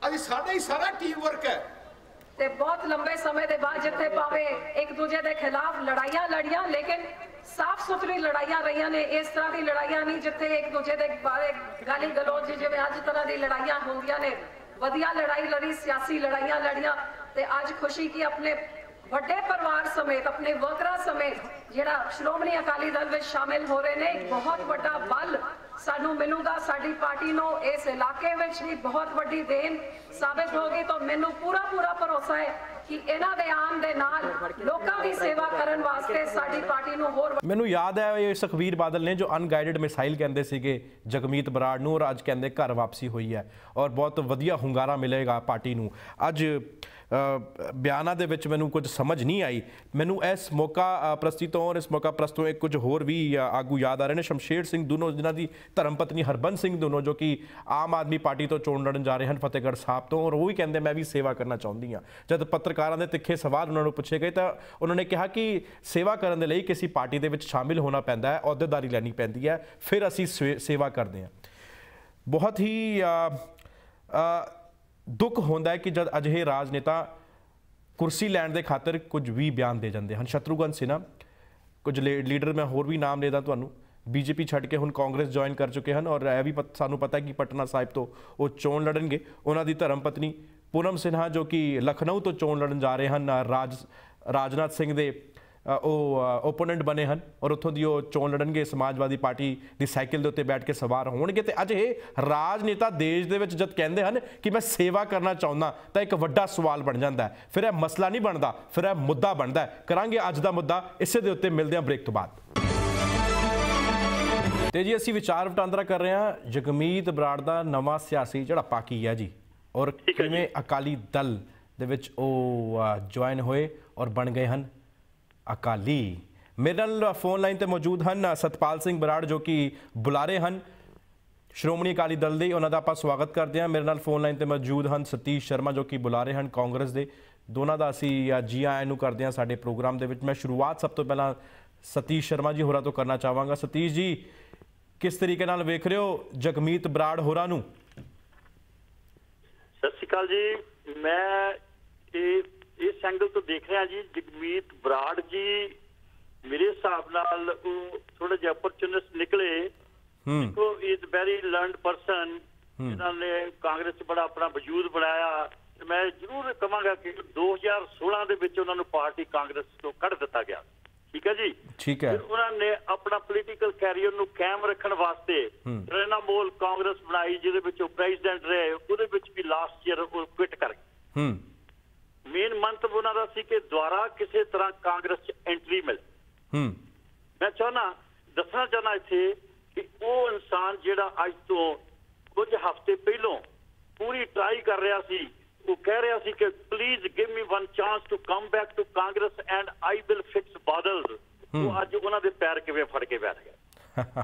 S4: ਅੱਜ ਸਾਡਾ ਹੀ ਸਾਰਾ ਟੀਮ ਵਰਕ ਹੈ।
S5: ਤੇ ਬਹੁਤ ਲੰਬੇ ਸਮੇਂ ਦੇ ਬਾਅਦ ਜਿੱਥੇ ਭਾਵੇਂ ਇੱਕ ਦੂਜੇ ਦੇ ਖਿਲਾਫ ਲੜਾਈਆਂ ਲੜੀਆਂ, ਲੇਕਿਨ ਸਾਫ਼ ਸੁਥਰੀ ਲੜਾਈਆਂ ਰਹੀਆਂ ਨੇ। ਇਸ ਤਰ੍ਹਾਂ ਦੀ ਲੜਾਈਆਂ ਨਹੀਂ ਜਿੱਥੇ ਇੱਕ ਦੂਜੇ ਦੇ ਬਾਰੇ ਗਾਲੀ ਗਲੋਚ ਜਿਵੇਂ ਅੱਜ ਤਰ੍ਹਾਂ ਦੀ ਲੜਾਈਆਂ ਹੁੰਦੀਆਂ ਨੇ। ਵਧੀਆ ਲੜਾਈ ਲੜੀ, ਸਿਆਸੀ ਲੜਾਈਆਂ ਲੜੀਆਂ। ਤੇ ਅੱਜ ਖੁਸ਼ੀ ਕੀ ਆਪਣੇ ਵੱਡੇ ਪਰਿਵਾਰ ਸਮੇਤ, ਆਪਣੇ ਵਰਕਰਾਂ ਸਮੇਤ ਜਿਹੜਾ ਸ਼੍ਰੋਮਣੀ ਅਕਾਲੀ ਦਲ ਵਿੱਚ ਸ਼ਾਮਿਲ ਹੋ ਰਹੇ ਨੇ, ਬਹੁਤ ਵੱਡਾ ਬਲ ਸਾਨੂੰ ਮਿਲੂਗਾ। ਸਾਡੀ ਪਾਰਟੀ ਨੂੰ ਇਸ ਇਲਾਕੇ ਵਿੱਚ ਵੀ ਬਹੁਤ ਵੱਡੀ ਦੇਣ ਸਾਬਿਤ ਹੋਗੀ। ਤਾਂ ਮੈਨੂੰ ਪੂਰਾ ਭਰੋਸਾ ਹੈ ਕਿ ਇਹਨਾਂ ਦੇ ਆਉਣ ਦੇ ਨਾਲ ਲੋਕਾਂ ਦੀ ਸੇਵਾ ਕਰਨ ਵਾਸਤੇ ਸਾਡੀ ਪਾਰਟੀ ਨੂੰ ਹੋਰ।
S1: ਮੈਨੂੰ ਯਾਦ ਹੈ ਇਹ ਸੁਖਬੀਰ ਬਾਦਲ ਨੇ ਜੋ ਅਨਗਾਈਡਡ ਮਿਸਾਈਲ ਕਹਿੰਦੇ ਸੀਗੇ ਜਗਮੀਤ ਬਰਾੜ ਨੂੰ, ਔਰ ਅੱਜ ਕਹਿੰਦੇ ਘਰ ਵਾਪਸੀ ਹੋਈ ਹੈ ਔਰ ਬਹੁਤ ਵਧੀਆ ਹੁੰਗਾਰਾ ਮਿਲੇਗਾ ਪਾਰਟੀ ਨੂੰ। ਅੱਜ ਬਿਆਨਾਂ ਦੇ ਵਿੱਚ ਮੈਨੂੰ ਕੁਝ ਸਮਝ ਨਹੀਂ ਆਈ। ਮੈਨੂੰ ਇਸ ਮੌਕਾ ਪ੍ਰਸਤੀ ਤੋਂ ਔਰ ਇਸ ਮੌਕਾ ਪ੍ਰਸਤੋਂ ਇੱਕ ਕੁਝ ਹੋਰ ਵੀ ਆਗੂ ਯਾਦ ਆ ਰਹੇ ਨੇ। ਸ਼ਮਸ਼ੇਰ ਸਿੰਘ ਦੂਨੋ, ਜਿਨ੍ਹਾਂ ਦੀ ਧਰਮ ਪਤਨੀ ਹਰਬੰਸ ਸਿੰਘ ਦੂਨੋ, ਜੋ ਕਿ ਆਮ ਆਦਮੀ ਪਾਰਟੀ ਤੋਂ ਚੋਣ ਲੜਨ ਜਾ ਰਹੇ ਹਨ ਫਤਿਹਗੜ੍ਹ ਸਾਹਿਬ ਤੋਂ, ਔਰ ਉਹ ਵੀ ਕਹਿੰਦੇ ਮੈਂ ਵੀ ਸੇਵਾ ਕਰਨਾ ਚਾਹੁੰਦੀ ਹਾਂ। ਜਦ ਪੱਤਰਕਾਰਾਂ ਦੇ ਤਿੱਖੇ ਸਵਾਲ ਉਹਨਾਂ ਨੂੰ ਪੁੱਛੇ ਗਏ ਤਾਂ ਉਹਨਾਂ ਨੇ ਕਿਹਾ ਕਿ ਸੇਵਾ ਕਰਨ ਦੇ ਲਈ ਕਿਸੇ ਪਾਰਟੀ ਦੇ ਵਿੱਚ ਸ਼ਾਮਿਲ ਹੋਣਾ ਪੈਂਦਾ ਹੈ, ਅਹੁਦੇਦਾਰੀ ਲੈਣੀ ਪੈਂਦੀ ਹੈ, ਫਿਰ ਅਸੀਂ ਸੇਵਾ ਕਰਦੇ ਹਾਂ। ਬਹੁਤ ਹੀ ਦੁੱਖ ਹੁੰਦਾ ਹੈ ਕਿ ਜਦ ਅਜਿਹੇ ਰਾਜਨੇਤਾ ਕੁਰਸੀ ਲੈਣ ਦੇ ਖਾਤਰ ਕੁਝ ਵੀ ਬਿਆਨ ਦੇ ਜਾਂਦੇ ਹਨ। ਸ਼ਤਰੂਘਨ ਸਿਨਹਾ, ਕੁਝ ਲੀਡਰ ਮੈਂ ਹੋਰ ਵੀ ਨਾਮ ਦੇਦਾ ਤੁਹਾਨੂੰ, ਬੀਜੇਪੀ ਛੱਡ ਕੇ ਹੁਣ ਕਾਂਗਰਸ ਜੁਆਇਨ ਕਰ ਚੁੱਕੇ ਹਨ ਔਰ ਇਹ ਵੀ ਸਾਨੂੰ ਪਤਾ ਕਿ ਪਟਨਾ ਸਾਹਿਬ ਤੋਂ ਉਹ ਚੋਣ ਲੜਨਗੇ। ਉਹਨਾਂ ਦੀ ਧਰਮ ਪਤਨੀ ਪੂਨਮ ਸਿਨਹਾ ਜੋ ਕਿ ਲਖਨਊ ਤੋਂ ਚੋਣ ਲੜਨ ਜਾ ਰਹੇ ਹਨ, ਰਾਜਨਾਥ ਸਿੰਘ ਦੇ ਉਹ ਓਪੋਨੈਂਟ ਬਣੇ ਹਨ ਔਰ ਉੱਥੋਂ ਦੀ ਉਹ ਚੋਣ ਲੜਨਗੇ। ਸਮਾਜਵਾਦੀ ਪਾਰਟੀ ਦੀ ਸਾਈਕਲ ਦੇ ਉੱਤੇ ਬੈਠ ਕੇ ਸਵਾਰ ਹੋਣਗੇ। ਤੇ ਅੱਜ ਇਹ ਰਾਜਨੇਤਾ ਦੇਸ਼ ਦੇ ਵਿੱਚ ਜਦ ਕਹਿੰਦੇ ਹਨ ਕਿ ਮੈਂ ਸੇਵਾ ਕਰਨਾ ਚਾਹੁੰਦਾ ਤਾਂ ਇੱਕ ਵੱਡਾ ਸਵਾਲ ਬਣ ਜਾਂਦਾ ਹੈ। ਫਿਰ ਇਹ ਮਸਲਾ ਨਹੀਂ ਬਣਦਾ, ਫਿਰ ਇਹ ਮੁੱਦਾ ਬਣਦਾ ਹੈ। ਕਰਾਂਗੇ ਅੱਜ ਦਾ ਮੁੱਦਾ ਇਸੇ ਦੇ ਉੱਤੇ। ਮਿਲਦੇ ਹਾਂ ਬ੍ਰੇਕ ਤੋਂ ਬਾਅਦ। ਤੇ ਜੀ ਅਸੀਂ ਵਿਚਾਰ ਵਟਾਂਦਰਾ ਕਰ ਰਹੇ ਹਾਂ ਜਗਮੀਤ ਬਰਾੜ ਦਾ ਨਵਾਂ ਸਿਆਸੀ ਝੜਪਾ ਕੀ ਹੈ ਜੀ, ਔਰ ਕਿਵੇਂ ਅਕਾਲੀ ਦਲ ਦੇ ਵਿੱਚ ਉਹ ਜੁਆਇਨ ਹੋਏ ਔਰ ਬਣ ਗਏ ਹਨ ਅਕਾਲੀ। ਮੇਰੇ ਨਾਲ ਫੋਨ ਲਾਈਨ ਤੇ ਮੌਜੂਦ ਹਨ ਸਤਪਾਲ ਸਿੰਘ ਬਰਾੜ ਜੋ ਕਿ ਬੁਲਾਰੇ ਹਨ ਸ਼੍ਰੋਮਣੀ ਅਕਾਲੀ ਦਲ ਦੇ, ਉਹਨਾਂ ਦਾ ਆਪਾਂ ਸਵਾਗਤ ਕਰਦੇ ਹਾਂ। ਮੇਰੇ ਨਾਲ ਫੋਨ ਲਾਈਨ ਤੇ ਮੌਜੂਦ ਹਨ ਸਤੀਸ਼ ਸ਼ਰਮਾ ਜੋ ਕਿ ਬੁਲਾਰੇ ਹਨ ਕਾਂਗਰਸ ਦੇ। ਦੋਨਾਂ ਦਾ ਅਸੀਂ ਜੀ ਆਇਆਂ ਨੂੰ ਕਰਦੇ ਹਾਂ ਸਾਡੇ ਪ੍ਰੋਗਰਾਮ ਦੇ ਵਿੱਚ। ਮੈਂ ਸ਼ੁਰੂਆਤ ਸਭ ਤੋਂ ਪਹਿਲਾਂ ਸਤੀਸ਼ ਸ਼ਰਮਾ ਜੀ ਹੋਰਾਂ ਤੋਂ ਕਰਨਾ ਚਾਹਾਂਗਾ। ਸਤੀਸ਼ ਜੀ, ਕਿਸ ਤਰੀਕੇ ਨਾਲ ਵੇਖ ਰਹੇ ਹੋ ਜਗਮੀਤ ਬਰਾੜ ਹੋਰਾਂ ਨੂੰ?
S6: ਸਤਿ ਸ਼੍ਰੀ ਅਕਾਲ ਜੀ। ਮੈਂ ਇਸ ਐਂਗਲ ਤੋਂ ਦੇਖ ਰਿਹਾ ਜੀ, ਜਗਮੀਤ ਬਰਾੜ ਜੀ ਮੇਰੇ ਹਿਸਾਬ ਨਾਲ ਉਹ ਥੋੜਾ ਜਿਹਾ ਅਪਰਚੂਨਿਸਟ ਨਿਕਲੇ। ਦੇਖੋ ਇਜ਼ ਵੈਰੀ ਲਰਨਡ ਪਰਸਨ, ਜਿਨ੍ਹਾਂ ਨੇ ਕਾਂਗਰਸ 'ਚ ਬੜਾ ਆਪਣਾ ਵਜੂਦ ਬਣਾਇਆ। ਮੈਂ ਜ਼ਰੂਰ ਕਹਾਂਗਾ ਕਿ 2016 ਦੇ ਵਿੱਚ ਉਹਨਾਂ ਨੂੰ ਪਾਰਟੀ ਕਾਂਗਰਸ ਤੋਂ ਕੱਢ ਦਿੱਤਾ ਗਿਆ। ਠੀਕ ਹੈ ਜੀ,
S1: ਠੀਕ ਹੈ।
S6: ਉਹਨਾਂ ਨੇ ਆਪਣਾ ਪੋਲੀਟੀਕਲ ਕੈਰੀਅਰ ਨੂੰ ਕਾਇਮ ਰੱਖਣ ਵਾਸਤੇ ਤ੍ਰਿਣਮੂਲ ਕਾਂਗਰਸ ਬਣਾਈ, ਜਿਹਦੇ ਵਿੱਚ ਉਹ ਪ੍ਰੈਜ਼ੀਡੈਂਟ ਰਹੇ। ਉਹਦੇ ਵਿੱਚ ਵੀ ਲਾਸਟ ਈਅਰ ਉਹ ਕੁਇਟ ਕਰ ਗਏ। ਮੇਨ ਮੰਤਵ ਉਹਨਾਂ ਦਾ ਸੀ ਕਿ ਦੁਬਾਰਾ ਕਿਸੇ ਤਰ੍ਹਾਂ ਕਾਂਗਰਸ 'ਚ ਐਂਟਰੀ ਮਿਲੇ। ਮੈਂ ਦੱਸਣਾ ਚਾਹੁੰਦਾ ਇੱਥੇ ਕਿ ਉਹ ਇਨਸਾਨ ਜਿਹੜਾ ਅੱਜ ਤੋਂ ਕੁਝ ਹਫ਼ਤੇ ਪਹਿਲੋਂ ਪੂਰੀ ਟਰਾਈ ਕਰ ਰਿਹਾ ਸੀ, ਉਹ ਕਹਿ ਰਿਹਾ ਸੀ ਕਿ please give me one chance to come back to Congress and I will fix Badal. ਉਹ ਅੱਜ ਉਹਨਾਂ ਦੇ ਪੈਰ ਕਿਵੇਂ ਫੜ ਕੇ ਬੈਠ ਗਿਆ।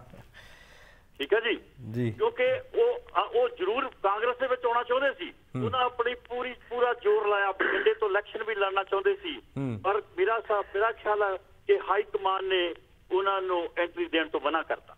S6: ਠੀਕ ਹੈ ਜੀ, ਕਿਉਂਕਿ ਉਹ ਜ਼ਰੂਰ ਕਾਂਗਰਸ ਦੇ ਵਿੱਚ ਆਉਣਾ ਚਾਹੁੰਦੇ ਸੀ। ਉਹਨਾਂ ਆਪਣੀ ਪੂਰਾ ਜ਼ੋਰ ਲਾਇਆ, ਬਠਿੰਡੇ ਤੋਂ ਇਲੈਕਸ਼ਨ ਵੀ ਲੜਨਾ ਚਾਹੁੰਦੇ ਸੀ, ਪਰ ਮੇਰਾ ਖਿਆਲ ਹੈ ਕਿ ਹਾਈ ਕਮਾਨ ਨੇ ਉਹਨਾਂ ਨੂੰ ਐਂਟਰੀ ਦੇਣ ਤੋਂ ਮਨਾ ਕਰਤਾ।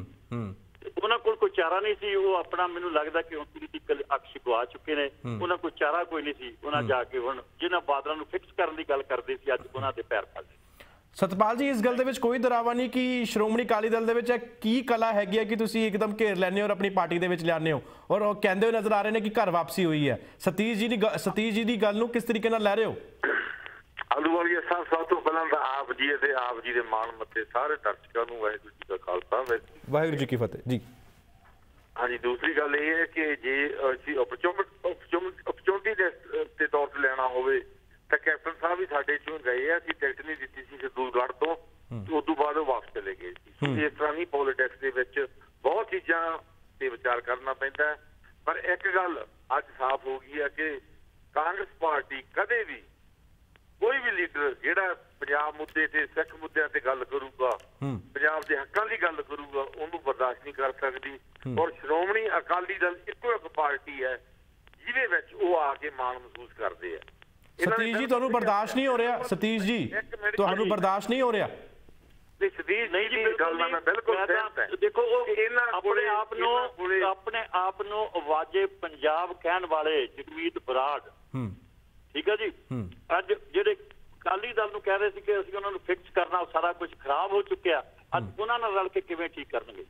S6: ਉਹਨਾਂ ਕੋਲ ਕੋਈ ਚਾਰਾ ਨਹੀਂ ਸੀ। ਉਹ ਆਪਣਾ, ਮੈਨੂੰ ਲੱਗਦਾ ਕਿ ਹੁਣ ਪੋਲੀਟੀਕਲ ਅਕਸ਼ ਗਵਾ ਚੁੱਕੇ ਨੇ। ਉਹਨਾਂ ਕੋਲ ਚਾਰਾ ਕੋਈ ਨਹੀਂ ਸੀ। ਉਹਨਾਂ ਜਾ ਕੇ ਹੁਣ ਜਿਹਨਾਂ ਬਾਦਲਾਂ ਨੂੰ ਫਿਕਸ ਕਰਨ ਦੀ ਗੱਲ ਕਰਦੇ ਸੀ, ਅੱਜ ਉਹਨਾਂ ਦੇ ਪੈਰ ਫੜ ਲਏ।
S1: ਸਤਪਾਲ ਜੀ, ਇਸ ਗੱਲ ਦੇ ਵਿੱਚ ਕੋਈ ਦਰਾਵਾ ਨਹੀਂ ਕਿ ਸ਼੍ਰੋਮਣੀ ਅਕਾਲੀ ਦਲ ਦੇ ਵਿੱਚ ਕੀ ਕਲਾ ਹੈਗੀ ਹੈ ਕਿ ਤੁਸੀਂ ਇੱਕਦਮ ਘੇਰ ਲੈਂਦੇ ਹੋ ਔਰ ਆਪਣੀ ਪਾਰਟੀ ਦੇ ਵਿੱਚ ਲਿਆਉਂਦੇ ਹੋ, ਔਰ ਉਹ ਕਹਿੰਦੇ ਹੋਏ ਨਜ਼ਰ ਆ ਰਹੇ ਨੇ ਕਿ ਘਰ ਵਾਪਸੀ ਹੋਈ ਹੈ। ਸਤੀਸ਼ ਜੀ ਦੀ ਗੱਲ ਨੂੰ ਕਿਸ ਤਰੀਕੇ ਨਾਲ ਲੈ ਰਹੇ ਹੋ?
S7: ਆਲੂਵਾਲੀਆ ਸਾਹਿਬ, ਸਭ ਤੋਂ ਪਹਿਲਾਂ ਤਾਂ ਆਪ ਜੀ ਅਤੇ ਆਪ ਜੀ ਦੇ ਮਾਣ ਮੱਥੇ ਸਾਰੇ ਦਰਸ਼ਕਾਂ ਨੂੰ ਵਾਹਿਗੁਰੂ ਜੀ ਦਾ ਖਾਲਸਾ
S1: ਵਾਹਿਗੁਰੂ ਜੀ ਕੀ ਫਤਿਹ ਜੀ।
S7: ਹਾਂਜੀ, ਦੂਸਰੀ ਗੱਲ ਇਹ ਹੈ ਕਿ ਜੇ ਅਸੀਂ ਓਪਰਚੁਨਿਟੀ ਦੇ ਤੌਰ ਤੇ ਲੈਣਾ ਹੋਵੇ ਤਾਂ ਕੈਪਟਨ ਸਾਹਿਬ ਵੀ ਸਾਡੇ ਚੋਂ ਗਏ ਆ। ਅਸੀਂ ਟਿਕਟ ਨਹੀਂ ਦਿੱਤੀ ਸੀ ਛੱਤੀਸਗੜ੍ਹ ਤੋਂ, ਉਸ ਤੋਂ ਬਾਅਦ ਉਹ ਵਾਪਸ ਚਲੇ ਗਏ ਸੀ। ਇਸ ਤਰ੍ਹਾਂ ਨਹੀਂ, ਪੋਲੀਟਿਕਸ ਦੇ ਵਿੱਚ ਬਹੁਤ ਚੀਜ਼ਾਂ ਤੇ ਵਿਚਾਰ ਕਰਨਾ ਪੈਂਦਾ ਹੈ। ਪਰ ਇੱਕ ਗੱਲ ਅੱਜ ਸਾਫ਼ ਹੋ ਗਈ ਹੈ ਕਿ ਕਾਂਗਰਸ ਪਾਰਟੀ ਕਦੇ ਵੀ ਕੋਈ ਵੀ ਲੀਡਰ ਜਿਹੜਾ ਪੰਜਾਬ ਮੁੱਦੇ ਤੇ ਸਿੱਖ ਮੁੱਦਿਆਂ ਤੇ ਗੱਲ ਕਰੂਗਾ, ਪੰਜਾਬ ਦੇ ਹੱਕਾਂ ਦੀ ਗੱਲ ਕਰੂਗਾ, ਉਹਨੂੰ ਬਰਦਾਸ਼ਤ ਨਹੀਂ ਕਰ ਸਕਦੀ। ਔਰ ਸ਼੍ਰੋਮਣੀ ਅਕਾਲੀ ਦਲ ਇੱਕੋ ਇੱਕ ਪਾਰਟੀ ਹੈ ਜਿਹਦੇ ਵਿੱਚ ਉਹ ਆ ਕੇ ਮਾਣ ਮਹਿਸੂਸ ਕਰਦੇ ਆ।
S1: ਸਤੀਸ਼ ਜੀ, ਤੁਹਾਨੂੰ ਬਰਦਾਸ਼ਤ ਨਹੀਂ ਹੋ ਰਿਹਾ? ਸਤੀਸ਼ ਜੀ, ਤੁਹਾਨੂੰ ਬਰਦਾਸ਼ਤ ਨਹੀਂ ਹੋ ਰਿਹਾ?
S7: ਤੇ ਸਦੀਸ਼
S6: ਨਹੀਂ ਜੀ,
S7: ਦੀ ਗੱਲ ਨਾਲ ਮੈਂ ਬਿਲਕੁਲ ਸਹਿਮਤ ਹਾਂ।
S6: ਦੇਖੋ ਉਹ
S7: ਇਹਨਾਂ
S6: ਆਪਣੇ ਆਪ ਨੂੰ ਆਵਾਜ਼ੇ ਪੰਜਾਬ ਕਹਿਣ ਵਾਲੇ ਜਗਮੀਤ ਬਰਾੜ, ਠੀਕ ਹੈ ਜੀ, ਅੱਜ ਜਿਹੜੇ ਅਕਾਲੀ ਦਲ ਨੂੰ ਕਹਿ ਰਹੇ ਸੀ ਕਿ ਅਸੀਂ ਉਹਨਾਂ ਨੂੰ ਫਿਕਸ ਕਰਨਾ, ਸਾਰਾ ਕੁਝ ਖਰਾਬ ਹੋ ਚੁੱਕਿਆ, ਅੱਜ ਉਹਨਾਂ ਨਾਲ ਰਲ ਕੇ ਕਿਵੇਂ ਠੀਕ ਕਰਨਗੇ?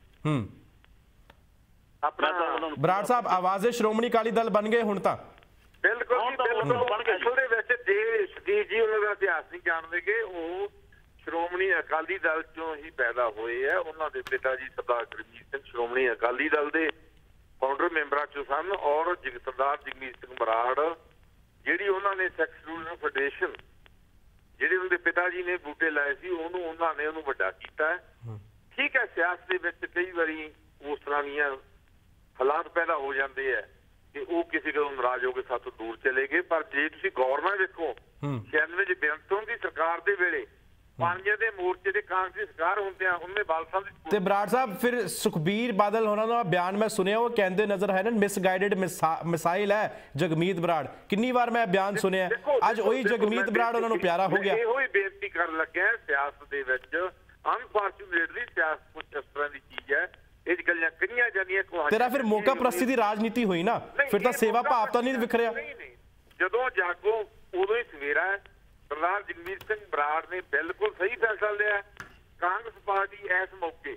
S7: ਆਪਣਾ
S1: ਬਰਾੜ ਸਾਹਿਬ ਆਵਾਜ਼ੇ ਸ਼੍ਰੋਮਣੀ ਅਕਾਲੀ ਦਲ ਬਣ ਗਏ ਹੁਣ ਤਾਂ।
S7: ਬਿਲਕੁਲ ਅਸਲ ਦੇ ਵਿੱਚ ਜੇ ਸਦੀਸ਼ ਜੀ ਉਹਨਾਂ ਦਾ ਇਤਿਹਾਸ ਨਹੀਂ ਜਾਣਦੇਗੇ, ਉਹ ਸ਼੍ਰੋਮਣੀ ਅਕਾਲੀ ਦਲ ਚੋਂ ਹੀ ਪੈਦਾ ਹੋਏ ਆ। ਉਹਨਾਂ ਦੇ ਪਿਤਾ ਜੀ ਸਰਦਾਰ ਗੁਰਮੀਤ ਸਿੰਘ ਸ਼੍ਰੋਮਣੀ ਅਕਾਲੀ ਦਲ ਦੇ ਫਾਊਂਡਰ ਮੈਂਬਰਾਂ ਚੋਂ ਸਨ, ਔਰ ਸਰਦਾਰ ਜਗਮੀਤ ਸਿੰਘ ਬਰਾੜ ਜਿਹੜੀ ਉਹਨਾਂ ਨੇ ਸੈਕਸ ਰੂਲ ਫੈਡਰੇਸ਼ਨ ਜਿਹੜੇ ਉਹਨਾਂ ਦੇ ਪਿਤਾ ਜੀ ਨੇ ਬੂਟੇ ਲਾਏ ਸੀ, ਉਹਨਾਂ ਨੇ ਉਹਨੂੰ ਵੱਡਾ ਕੀਤਾ। ਠੀਕ ਹੈ, ਸਿਆਸਤ ਦੇ ਵਿੱਚ ਕਈ ਵਾਰੀ ਉਸ ਤਰ੍ਹਾਂ ਦੀਆਂ ਹਾਲਾਤ ਪੈਦਾ ਹੋ ਜਾਂਦੇ ਆ ਕਿ ਉਹ ਕਿਸੇ ਕੋਲੋਂ ਨਾਰਾਜ਼ ਹੋ ਕੇ ਸਾਥੋਂ ਦੂਰ ਚਲੇ ਗਏ। ਪਰ ਜੇ ਤੁਸੀਂ ਗੌਰ ਨਾਲ ਵੇਖੋ 96 ਚ ਬੇਅੰਤੋਂ ਦੀ ਸਰਕਾਰ ਦੇ ਵੇਲੇ ਪਾਣੀਆਂ ਦੇ ਮੋਰਚੇ ਦੇ ਕਾਂਗਰਸ ਦੀ ਸਰਕਾਰ ਹੁੰਦਿਆਂ ਉਹਨੇ ਬਾਲ ਸਾਹਿਬ ਦੀ
S1: ਤੇ ਬਰਾੜ ਸਾਹਿਬ ਫਿਰ ਸੁਖਬੀਰ ਬਾਦਲ ਹੋਣਾ ਦਾ ਬਿਆਨ ਮੈਂ ਸੁਣਿਆ, ਉਹ ਕਹਿੰਦੇ ਨਜ਼ਰ ਹੈ ਨਾ ਮਿਸਗਾਈਡਡ ਮਿਸਾਈਲ ਹੈ ਜਗਮੀਤ ਬਰਾੜ। ਕਿੰਨੀ ਵਾਰ ਮੈਂ ਬਿਆਨ ਸੁਣਿਆ, ਅੱਜ ਉਹੀ ਜਗਮੀਤ ਬਰਾੜ ਉਹਨਾਂ ਨੂੰ ਪਿਆਰਾ ਹੋ ਗਿਆ।
S7: ਇਹੋ ਹੀ ਬੇਨਤੀ ਕਰਨ ਲੱਗਿਆ, ਸਿਆਸਤ ਦੇ ਵਿੱਚ ਅਨਫੋਰਚੂਨੇਟਲੀ ਸਿਆਸਤ ਕੁਝ ਇਸ ਤਰ੍ਹਾਂ ਦੀ ਚੀਜ਼ ਹੈ, ਇਹ ਗੱਲਾਂ ਕਹੀਆਂ ਜਾਂਦੀਆਂ।
S1: ਤੇਰਾ ਫਿਰ ਮੌਕਾ ਪ੍ਰਸਤੀ ਦੀ ਰਾਜਨੀਤੀ ਹੋਈ ਨਾ, ਫਿਰ ਤਾਂ ਸੇਵਾ ਭਾਵ ਤਾਂ ਨਹੀਂ ਵਿਖਰਿਆ।
S7: ਜਦੋਂ ਜਾਗੋ ਉਦੋਂ ਹੀ ਸਵੇਰਾ ਹੈ। ਸਰਦਾਰ ਜਗਮੀਤ ਸਿੰਘ ਬਰਾੜ ਨੇ ਬਿਲਕੁਲ ਸਹੀ ਫੈਸਲਾ ਲਿਆ। ਕਾਂਗਰਸ ਪਾਰਟੀ ਇਸ ਮੌਕੇ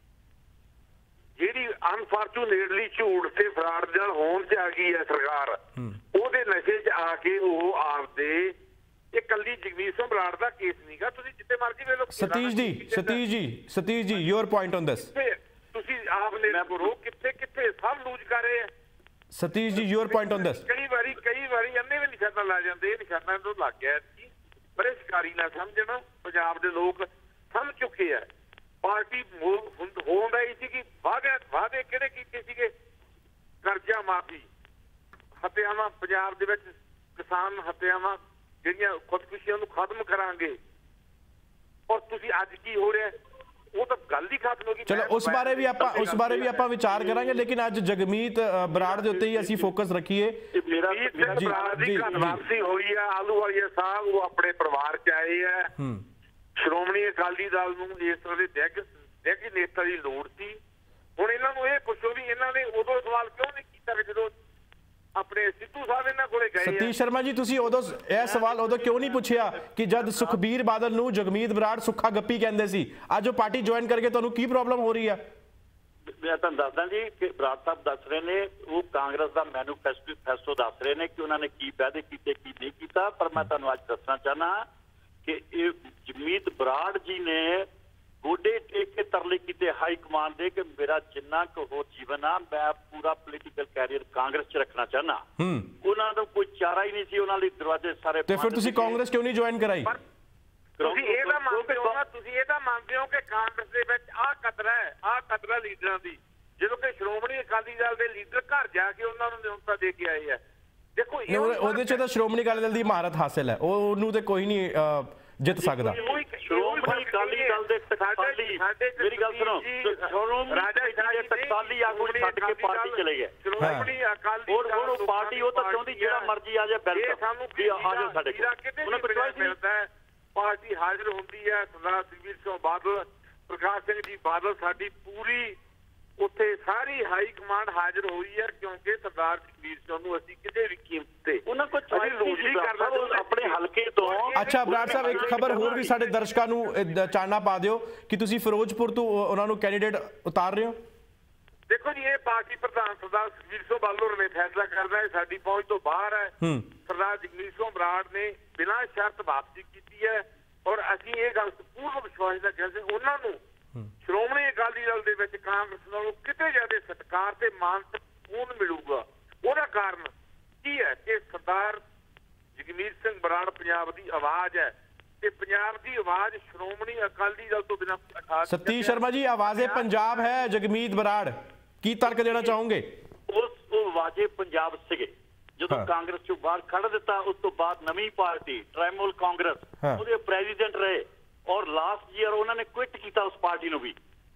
S7: ਜਿਹੜੀ ਅਨਫੋਰਚੂਨੇਟਲੀ ਝੂਠ ਤੇ ਫਰਾਡ ਨਾਲ ਹੋਣ 'ਚ ਆ ਗਈ ਹੈ ਸਰਕਾਰ, ਉਹਦੇ ਨਸ਼ੇ 'ਚ ਆ ਕੇ ਉਹ ਆਪਦੇ ਇਹ ਕੱਲੀ ਜਗਮੀਤ ਸਿੰਘ ਬਰਾੜ ਦਾ ਕੇਸ ਨਹੀਂਗਾ, ਤੁਸੀਂ ਜਿੱਥੇ ਮਰਜ਼ੀ ਵੇਖ ਲਓ।
S1: ਸਤੀਸ਼ ਜੀ ਯੋਰ ਪੁਆਇੰਟ ਔਨ ਦਿਸ,
S7: ਤੁਸੀਂ ਆਪ ਲੈ ਕਰੋ ਕਿੱਥੇ ਕਿੱਥੇ ਸਭ ਲੂਜ ਕਰ ਰਹੇ ਆ।
S1: ਸਤੀਸ਼ ਜੀ ਯੋਰ ਪੁਆਇੰਟ ਔਨ ਦਿਸ।
S7: ਕਈ ਵਾਰੀ ਅੰਨੇ ਵੀ ਨਿਸ਼ਾਨਾ ਲਾ ਜਾਂਦੇ, ਇਹ ਨਿਸ਼ਾਨਾ ਤੋਂ ਲੱਗ ਗਿਆ ਸੀ। ਬੜੇ ਸ਼ਿਕਾਰੀ ਨਾ ਸਮਝਣ, ਪੰਜਾਬ ਦੇ ਲੋਕ ਸਮਝ ਚੁੱਕੇ ਆ। ਪਾਰਟੀ ਹੋਣ ਰਹੀ ਸੀ ਕਿ ਵਾਅਦੇ ਕਿਹੜੇ ਕੀਤੇ ਸੀਗੇ, ਕਰਜ਼ਾ ਮਾਫੀ, ਹੱਤਿਆਵਾਂ ਪੰਜਾਬ ਦੇ ਵਿੱਚ, ਕਿਸਾਨ ਹੱਤਿਆਵਾਂ ਜਿਹੜੀਆਂ ਖੁਦਕੁਸ਼ੀਆਂ ਨੂੰ ਖਤਮ ਕਰਾਂਗੇ, ਔਰ ਤੁਸੀਂ ਅੱਜ ਕੀ ਹੋ ਰਿਹਾ, ਉਹ ਤਾਂ ਗੱਲ ਹੀ ਖਤਮ ਹੋ ਗਈ।
S1: ਚਲੋ ਉਸ ਬਾਰੇ ਵੀ ਆਪਾਂ ਵਿਚਾਰ ਕਰਾਂਗੇ, ਲੇਕਿਨ ਅੱਜ ਜਗਮੀਤ ਬਰਾੜ ਦੇ ਉੱਤੇ ਹੀ ਅਸੀਂ ਫੋਕਸ ਰੱਖੀਏ।
S7: ਵਾਪਸੀ ਹੋਈ ਆ ਆਲੂਵਾਲੀਆ ਸਾਹਿਬ, ਉਹ ਆਪਣੇ ਪਰਿਵਾਰ ਚ ਆਏ ਆ। ਸ਼੍ਰੋਮਣੀ ਅਕਾਲੀ ਦਲ ਨੂੰ ਇਸ ਤਰ੍ਹਾਂ ਦੇ ਦਿਗ ਨੇਤਾ ਦੀ ਲੋੜ ਸੀ। ਹੁਣ ਇਹਨਾਂ ਨੂੰ ਇਹ ਪੁੱਛੋ ਵੀ ਇਹਨਾਂ ਨੇ ਉਦੋਂ ਸਵਾਲ ਕਿਉਂ ਨਹੀਂ ਕੀਤਾ ਜਦੋਂ ਆਪਣੇ ਸਿੱਧੂ ਸਾਹਿਬ ਇਹਨਾਂ ਕੋਲੇ ਗਏ।
S1: ਸਤੀਸ਼ ਸ਼ਰਮਾ ਜੀ, ਤੁਸੀਂ ਉਦੋਂ ਇਹ ਸਵਾਲ ਉਦੋਂ ਕਿਉਂ ਨਹੀਂ ਪੁੱਛਿਆ ਕਿ ਜਦ ਸੁਖਬੀਰ ਬਾਦਲ ਨੂੰ ਜਗਮੀਤ ਬਰਾੜ ਸੁੱਖਾ ਗੱਪੀ ਕਹਿੰਦੇ ਸੀ, ਅੱਜ ਉਹ ਪਾਰਟੀ ਜੁਆਇਨ ਕਰਕੇ ਤੁਹਾਨੂੰ ਕੀ ਪ੍ਰੋਬਲਮ ਹੋ ਰਹੀ ਆ?
S6: ਮੈਂ ਤੁਹਾਨੂੰ ਦੱਸਦਾ ਜੀ ਕਿ ਬਰਾੜ ਸਾਹਿਬ ਦੱਸ ਰਹੇ ਨੇ, ਉਹ ਕਾਂਗਰਸ ਦਾ ਮੈਨੀਫੈਸਟੋ ਦੱਸ ਰਹੇ ਨੇ ਕਿ ਉਹਨਾਂ ਨੇ ਕੀ ਵਾਅਦੇ ਕੀਤੇ ਕੀ ਨਹੀਂ ਕੀਤਾ। ਪਰ ਮੈਂ ਤੁਹਾਨੂੰ ਅੱਜ ਦੱਸਣਾ ਚਾਹਨਾ ਕਿ ਇਹ ਜਗਮੀਤ ਬਰਾੜ ਜੀ ਨੇ ਗੋਡੇ ਟੇਕ ਕੇ ਤਰਲੇ ਕੀਤੇ ਹਾਈ ਕਮਾਂਡ ਦੇ ਕਿ ਮੇਰਾ ਜਿੰਨਾ ਕੁ ਹੋਰ ਜੀਵਨ ਆ, ਮੈਂ ਪੂਰਾ ਪੋਲੀਟੀਕਲ ਕੈਰੀਅਰ ਕਾਂਗਰਸ 'ਚ ਰੱਖਣਾ ਚਾਹਨਾ। ਉਹਨਾਂ ਦਾ ਕੋਈ ਚਾਰਾ ਹੀ ਨਹੀਂ ਸੀ, ਉਹਨਾਂ ਲਈ ਦਰਵਾਜ਼ੇ ਸਾਰੇ।
S1: ਤੇ ਫਿਰ ਤੁਸੀਂ ਕਾਂਗਰਸ ਕਿਉਂ ਨਹੀਂ ਜੁਆਇਨ ਕਰਾਈ?
S7: ਤੁਸੀਂ ਇਹਦਾ ਮੰਨਦੇ ਹੋ ਕਿ ਕਾਂਗਰਸ ਦੇ ਵਿੱਚ ਆਹ ਕਦਰਾ ਲੀਡਰਾਂ ਦੀ, ਜਦੋਂ ਕਿ ਸ਼੍ਰੋਮਣੀ ਅਕਾਲੀ ਦਲ ਦੇ ਲੀਡਰ ਘਰ ਜਾ ਕੇ ਉਹਨਾਂ ਨੂੰ ਨਿਯੁਕਤਾ ਦੇ ਕੇ ਆਏ ਆ। ਦੇਖੋ
S1: ਉਹਦੇ ਚ ਤਾਂ ਸ਼੍ਰੋਮਣੀ ਅਕਾਲੀ ਦਲ ਦੀ ਮਹਾਰਤ ਹਾਸਿਲ ਹੈ, ਉਹਨੂੰ ਤੇ ਕੋਈ ਨਹੀਂ ਜਿੱਤ ਸਕਦਾ।
S6: ਸ਼੍ਰੋਮਣੀ ਅਕਾਲੀ ਦਲ ਦੇ ਟਕਸਾਲੀ, ਮੇਰੀ ਗੱਲ ਸੁਣੋ, ਸ਼੍ਰੋਮਣੀ ਟਕਸਾਲੀ ਆਗੂ ਛੱਡ ਕੇ ਪਾਰਟੀ ਚਲੇ ਗਏ।
S7: ਸ਼੍ਰੋਮਣੀ ਅਕਾਲੀ
S6: ਉਹ ਪਾਰਟੀ ਉਹ ਤਾਂ ਚਾਹੁੰਦੀ ਜਿਹੜਾ ਮਰਜ਼ੀ ਆ ਜਾਏ,
S7: ਸਾਨੂੰ ਆ ਜਾਓ ਸਾਡੇ ਕੋਲ ਮਿਲਦਾ ਹੈ। ਪਾਰਟੀ ਹਾਜ਼ਰ ਹੁੰਦੀ ਹੈ। ਸਰਦਾਰ ਸੁਖਬੀਰ ਸਿੰਘ ਬਾਦਲ, ਪ੍ਰਕਾਸ਼ ਸਿੰਘ ਜੀ ਬਾਦਲ, ਸਾਡੀ ਪੂਰੀ ਉੱਥੇ ਸਾਰੀ ਹਾਈ ਕਮਾਂਡ ਹਾਜ਼ਰ ਹੋਈ ਹੈ, ਕਿਉਂਕਿ ਸਰਦਾਰ ਸੁਖਬੀਰ ਸਿੰਘ ਨੂੰ ਅਸੀਂ ਕਿਸੇ ਵੀ ਕੀਮਤ ਤੇ
S6: ਉਹਨਾਂ ਕੋਲ ਆਪਣੇ ਹਲਕੇ ਤੋਂ।
S1: ਅੱਛਾ ਬਰਾੜ ਸਾਹਿਬ, ਇੱਕ ਖਬਰ ਹੋਰ ਵੀ ਸਾਡੇ ਦਰਸ਼ਕਾਂ ਨੂੰ ਚਾਨਣਾ ਪਾ ਦਿਓ ਕਿ ਤੁਸੀਂ ਫਿਰੋਜ਼ਪੁਰ ਤੋਂ ਉਹਨਾਂ ਨੂੰ ਕੈਂਡੀਡੇਟ ਉਤਾਰ ਰਹੇ ਹੋ।
S7: ਦੇਖੋ ਜੀ, ਇਹ ਪਾਰਟੀ ਪ੍ਰਧਾਨ ਸਰਦਾਰ ਸੁਖਬੀਰ ਸਿੰਘ ਬਾਦਲ ਨੇ ਫੈਸਲਾ ਕਰਦਾ ਹੈ, ਸਾਡੀ ਪਹੁੰਚ ਤੋਂ ਬਾਹਰ ਹੈ। ਸਰਦਾਰ ਜਗਮੀਤ ਸਿੰਘ ਬਰਾੜ ਨੇ ਬਿਨਾਂ ਸ਼ਰਤ ਵਾਪਸੀ ਕੀਤੀ ਹੈ, ਔਰ ਅਸੀਂ ਇਹ ਗੱਲ ਪੂਰਨ ਵਿਸ਼ਵਾਸ ਨਾਲ ਕਹਿੰਦੇ ਉਹਨਾਂ ਨੂੰ ਸ਼੍ਰੋਮਣੀ ਅਕਾਲੀ ਦਲ ਦੇ ਵਿੱਚ ਕਾਂਗਰਸ ਨਾਲੋਂ ਕਿਤੇ ਜ਼ਿਆਦਾ ਸਤਿਕਾਰ ਤੇ ਮਾਣ ਪੂਰਨ ਮਿਲੂਗਾ। ਉਹਦਾ ਕਾਰਨ ਕੀ ਹੈ ਕਿ ਸਰਦਾਰ ਜਗਮੀਤ ਸਿੰਘ ਬਰਾੜ ਪੰਜਾਬ ਦੀ ਆਵਾਜ਼ ਹੈ, ਤੇ ਪੰਜਾਬ ਦੀ ਆਵਾਜ਼ ਸ਼੍ਰੋਮਣੀ ਅਕਾਲੀ ਦਲ ਤੋਂ ਬਿਨਾਂ।
S1: ਸਤੀਸ਼ ਸ਼ਰਮਾ ਜੀ, ਆਵਾਜ਼ੇ ਪੰਜਾਬ ਹੈ ਜਗਮੀਤ ਬਰਾੜ, ਕੀ ਤਰਕ ਦੇਣਾ ਚਾਹੋਗੇ?
S6: ਉਹ ਆਵਾਜ਼ੇ ਪੰਜਾਬ ਸੀਗੇ ਜਦੋਂ ਕਾਂਗਰਸ ਚੋਂ ਬਾਹਰ ਕੱਢ ਦਿੱਤਾ। ਉਸ ਤੋਂ ਬਾਅਦ ਨਵੀਂ ਪਾਰਟੀ ਟ੍ਰਾਈਮੋਲ ਕਾਂਗਰਸ, ਉਹਦੇ ਪ੍ਰੈਜ਼ੀਡੈਂਟ ਰਹੇ, ਔਰ ਲਾਸਟ ਈਅਰ ਉਹਨਾਂ ਨੇ ਕੁਇਟ ਕੀਤਾ ਉਸ ਪਾਰਟੀ ਨੂੰ ਵੀ।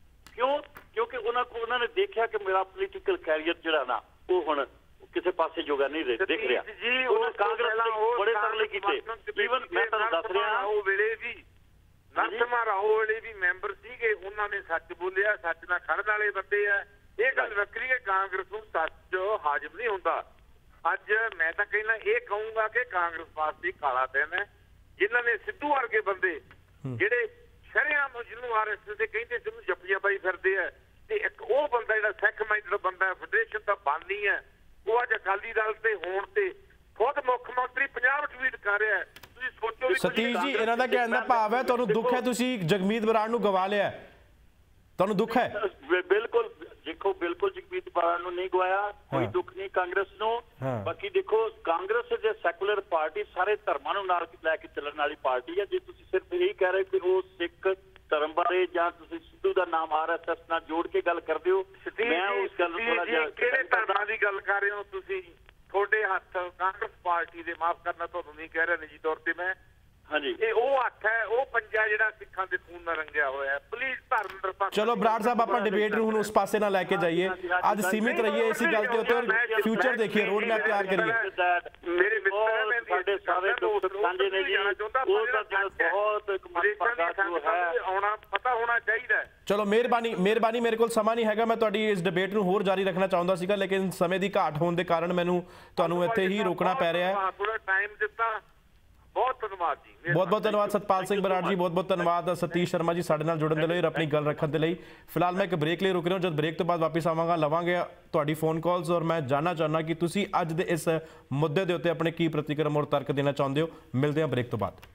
S6: ਕਿਉਂਕਿ ਉਹਨਾਂ ਨੇ ਦੇਖਿਆ ਕਿ ਮੇਰਾ ਪੋਲੀਟੀਕਲ ਕੈਰੀਅਰ ਜਿਹੜਾ ਨਾ ਉਹ ਹੁਣ ਕਿਸੇ ਪਾਸੇ ਜੋਗਾ ਨਹੀਂ ਦਿਖ ਰਿਹਾ। ਉਹਨਾਂ ਕਾਂਗਰਸ ਬੜੇ ਤਰਲੇ ਕੀਤੇ। ਈਵਨ ਮੈਂ ਤੁਹਾਨੂੰ ਦੱਸ ਰਿਹਾ,
S7: ਉਹ ਵੇਲੇ ਵੀ ਨਰਸਿਮਹਾ ਰਾਓ ਵੇਲੇ ਵੀ ਮੈਂਬਰ ਸੀਗੇ, ਉਹਨਾਂ ਨੇ ਸੱਚ ਬੋਲਿਆ, ਸੱਚ ਨਾਲ ਖੜਨ ਵਾਲੇ ਬੰਦੇ ਆ। ਇਹ ਗੱਲ ਵੱਖਰੀ ਹੈ, ਕਾਂਗਰਸ ਨੂੰ ਸੱਚ ਹਾਜ਼ਮ ਨਹੀਂ ਹੁੰਦਾ। ਅੱਜ ਮੈਂ ਤਾਂ ਕਹਿੰਦਾ ਇਹ ਕਹੂੰਗਾ ਕਿ ਕਾਂਗਰਸ ਪਾਰਟੀ ਕਾਲਾ ਦਿਨ ਹੈ, ਜਿਨ੍ਹਾਂ ਨੇ ਸਿੱਧੂ ਵਰਗੇ ਬੰਦੇ ਜਿਹੜੇ ਸ਼ਰੇਆਮ ਜਿਹਨੂੰ RSS ਦੇ ਕਹਿੰਦੇ ਜਿਹਨੂੰ ਜੱਫੀਆਂ ਪਾਈ ਫਿਰਦੇ ਆ, ਤੇ ਇੱਕ ਉਹ ਬੰਦਾ ਜਿਹੜਾ ਸਿੱਖ ਮਾਈਂਡਡ ਬੰਦਾ, ਫੈਡਰੇਸ਼ਨ ਦਾ ਬਾਨੀ ਹੈ, ਉਹ ਅੱਜ ਅਕਾਲੀ ਦਲ ਤੇ ਹੋਣ ਤੇ ਖੁਦ ਮੁੱਖ ਮੰਤਰੀ ਪੰਜਾਬ ਟਵੀਟ ਕਰ ਰਿਹਾ। ਤੁਸੀਂ ਸੋਚੋ
S1: ਸਤੀਸ਼ ਜੀ, ਇਹਨਾਂ ਦਾ ਕਹਿਣ ਦਾ ਭਾਵ ਹੈ ਤੁਹਾਨੂੰ ਦੁੱਖ ਹੈ ਤੁਸੀਂ ਜਗਮੀਤ ਬਰਾੜ ਨੂੰ ਗਵਾ ਲਿਆ, ਤੁਹਾਨੂੰ ਦੁੱਖ ਹੈ?
S6: ਬਿਲਕੁਲ ਦੇਖੋ, ਬਿਲਕੁਲ ਜਗਮੀਤ ਬਰਾੜ ਨੂੰ ਨਹੀਂ ਗਵਾਇਆ, ਕੋਈ ਦੁੱਖ ਨਹੀਂ ਕਾਂਗਰਸ ਨੂੰ। ਬਾਕੀ ਦੇਖੋ, ਕਾਂਗਰਸ ਜੇ ਸੈਕੂਲਰ ਪਾਰਟੀ ਸਾਰੇ ਧਰਮਾਂ ਨੂੰ ਨਾਲ ਲੈ ਕੇ ਚੱਲਣ ਵਾਲੀ ਪਾਰਟੀ ਹੈ। ਜੇ ਤੁਸੀਂ ਸਿਰਫ ਇਹੀ ਕਹਿ ਰਹੇ ਕਿ ਉਹ ਸਿੱਖ ਧਰਮ ਬਾਰੇ ਜਾਂ ਤੁਸੀਂ ਸਿੱਧੂ ਦਾ ਨਾਮ RSS ਨਾਲ ਜੋੜ ਕੇ ਗੱਲ ਕਰਦੇ ਹੋ, ਮੈਂ ਉਸ ਗੱਲ ਨੂੰ ਥੋੜਾ ਜਿਹਾ
S7: ਕਿਹੜੇ ਧਰਮਾਂ ਦੀ ਗੱਲ ਕਰ ਰਹੇ ਹੋ ਤੁਸੀਂ? ਤੁਹਾਡੇ ਹੱਥ ਕਾਂਗਰਸ ਪਾਰਟੀ ਦੇ, ਮਾਫ ਕਰਨਾ ਤੁਹਾਨੂੰ ਨਹੀਂ ਕਹਿ ਰਿਹਾ ਨਿੱਜੀ ਤੌਰ ਤੇ ਮੈਂ, ਹਾਂਜੀ, ਇਹ ਉਹ ਹੱਥ ਹੈ, ਉਹ ਪੰਜਾ ਜਿਹੜਾ ਸਿੱਖਾਂ ਦੇ ਖੂਨ ਨਾਲ ਰੰਗਿਆ ਹੋਇਆ ਹੈ। ਪਲੀਜ਼ ਧਰਮ ਨਿਰਪੱਖ।
S1: ਚਲੋ ਬਰਾੜ ਸਾਹਿਬ, ਆਪਾਂ ਡਿਬੇਟ ਨੂੰ ਹੁਣ ਉਸ ਪਾਸੇ ਨਾਲ ਲੈ ਕੇ ਜਾਈਏ, ਅੱਜ ਸੀਮਿਤ ਰਹੀਏ ਇਸੇ ਗੱਲ ਦੇ ਉੱਤੇ, ਫਿਊਚਰ ਦੇਖੀਏ, ਰੋਡ ਮੈਪ ਤਿਆਰ ਕਰੀਏ।
S7: ਮੇਰੇ ਮਿੱਤਰ
S6: ਸਾਡੇ ਸਾਰੇ ਦੁੱਖ ਸਾਂਝੇ ਨੇ ਜੀ, ਉਹ ਤਾਂ ਬਹੁਤ ਇੱਕ ਮਨਪਰਦਾ ਹੈ,
S7: ਆਉਣਾ ਪਤਾ ਹੋਣਾ ਚਾਹੀਦਾ।
S1: ਚਲੋ ਮਿਹਰਬਾਨੀ, ਮੇਰੇ ਕੋਲ ਸਮਾਂ ਨਹੀਂ ਹੈਗਾ, ਮੈਂ ਤੁਹਾਡੀ ਇਸ ਡਿਬੇਟ ਨੂੰ ਹੋਰ ਜਾਰੀ ਰੱਖਣਾ ਚਾਹੁੰਦਾ ਸੀਗਾ, ਲੇਕਿਨ ਸਮੇਂ ਦੀ ਘਾਟ ਹੋਣ ਦੇ ਕਾਰਨ ਮੈਨੂੰ ਤੁਹਾਨੂੰ ਇੱਥੇ ਹੀ ਰੋਕਣਾ ਪੈ ਰਿਹਾ ਹੈ।
S7: ਥੋੜਾ ਟਾਈਮ ਦਿੱਤਾ, ਬਹੁਤ ਧੰਨਵਾਦ ਜੀ।
S1: ਬਹੁਤ ਧੰਨਵਾਦ ਸਤਪਾਲ ਸਿੰਘ ਬਰਾੜ ਜੀ, ਬਹੁਤ ਧੰਨਵਾਦ ਸਤੀਸ਼ ਸ਼ਰਮਾ ਜੀ ਸਾਡੇ ਨਾਲ ਜੁੜਨ ਦੇ ਲਈ, ਆਪਣੀ ਗੱਲ ਰੱਖਣ ਦੇ ਲਈ। ਫਿਲਹਾਲ ਮੈਂ ਇੱਕ ਬ੍ਰੇਕ ਲਈ ਰੁਕ ਰਿਹਾ, ਜਦ ਬ੍ਰੇਕ ਤੋਂ ਬਾਅਦ ਵਾਪਸ ਆਵਾਂਗਾ, ਲਵਾਂਗੇ ਤੁਹਾਡੀ ਫੋਨ ਕਾਲਸ, ਔਰ ਮੈਂ ਜਾਣਨਾ ਚਾਹੁੰਦਾ ਕਿ ਤੁਸੀਂ ਅੱਜ ਦੇ ਇਸ ਮੁੱਦੇ ਦੇ ਉੱਤੇ ਆਪਣੇ ਕੀ ਪ੍ਰਤੀਕਰਮ ਔਰ ਤਰਕ ਦੇਣਾ ਚਾਹੁੰਦੇ ਹੋ। ਮਿਲਦੇ ਹਾਂ ਬ੍ਰੇਕ ਤੋਂ ਬਾਅਦ।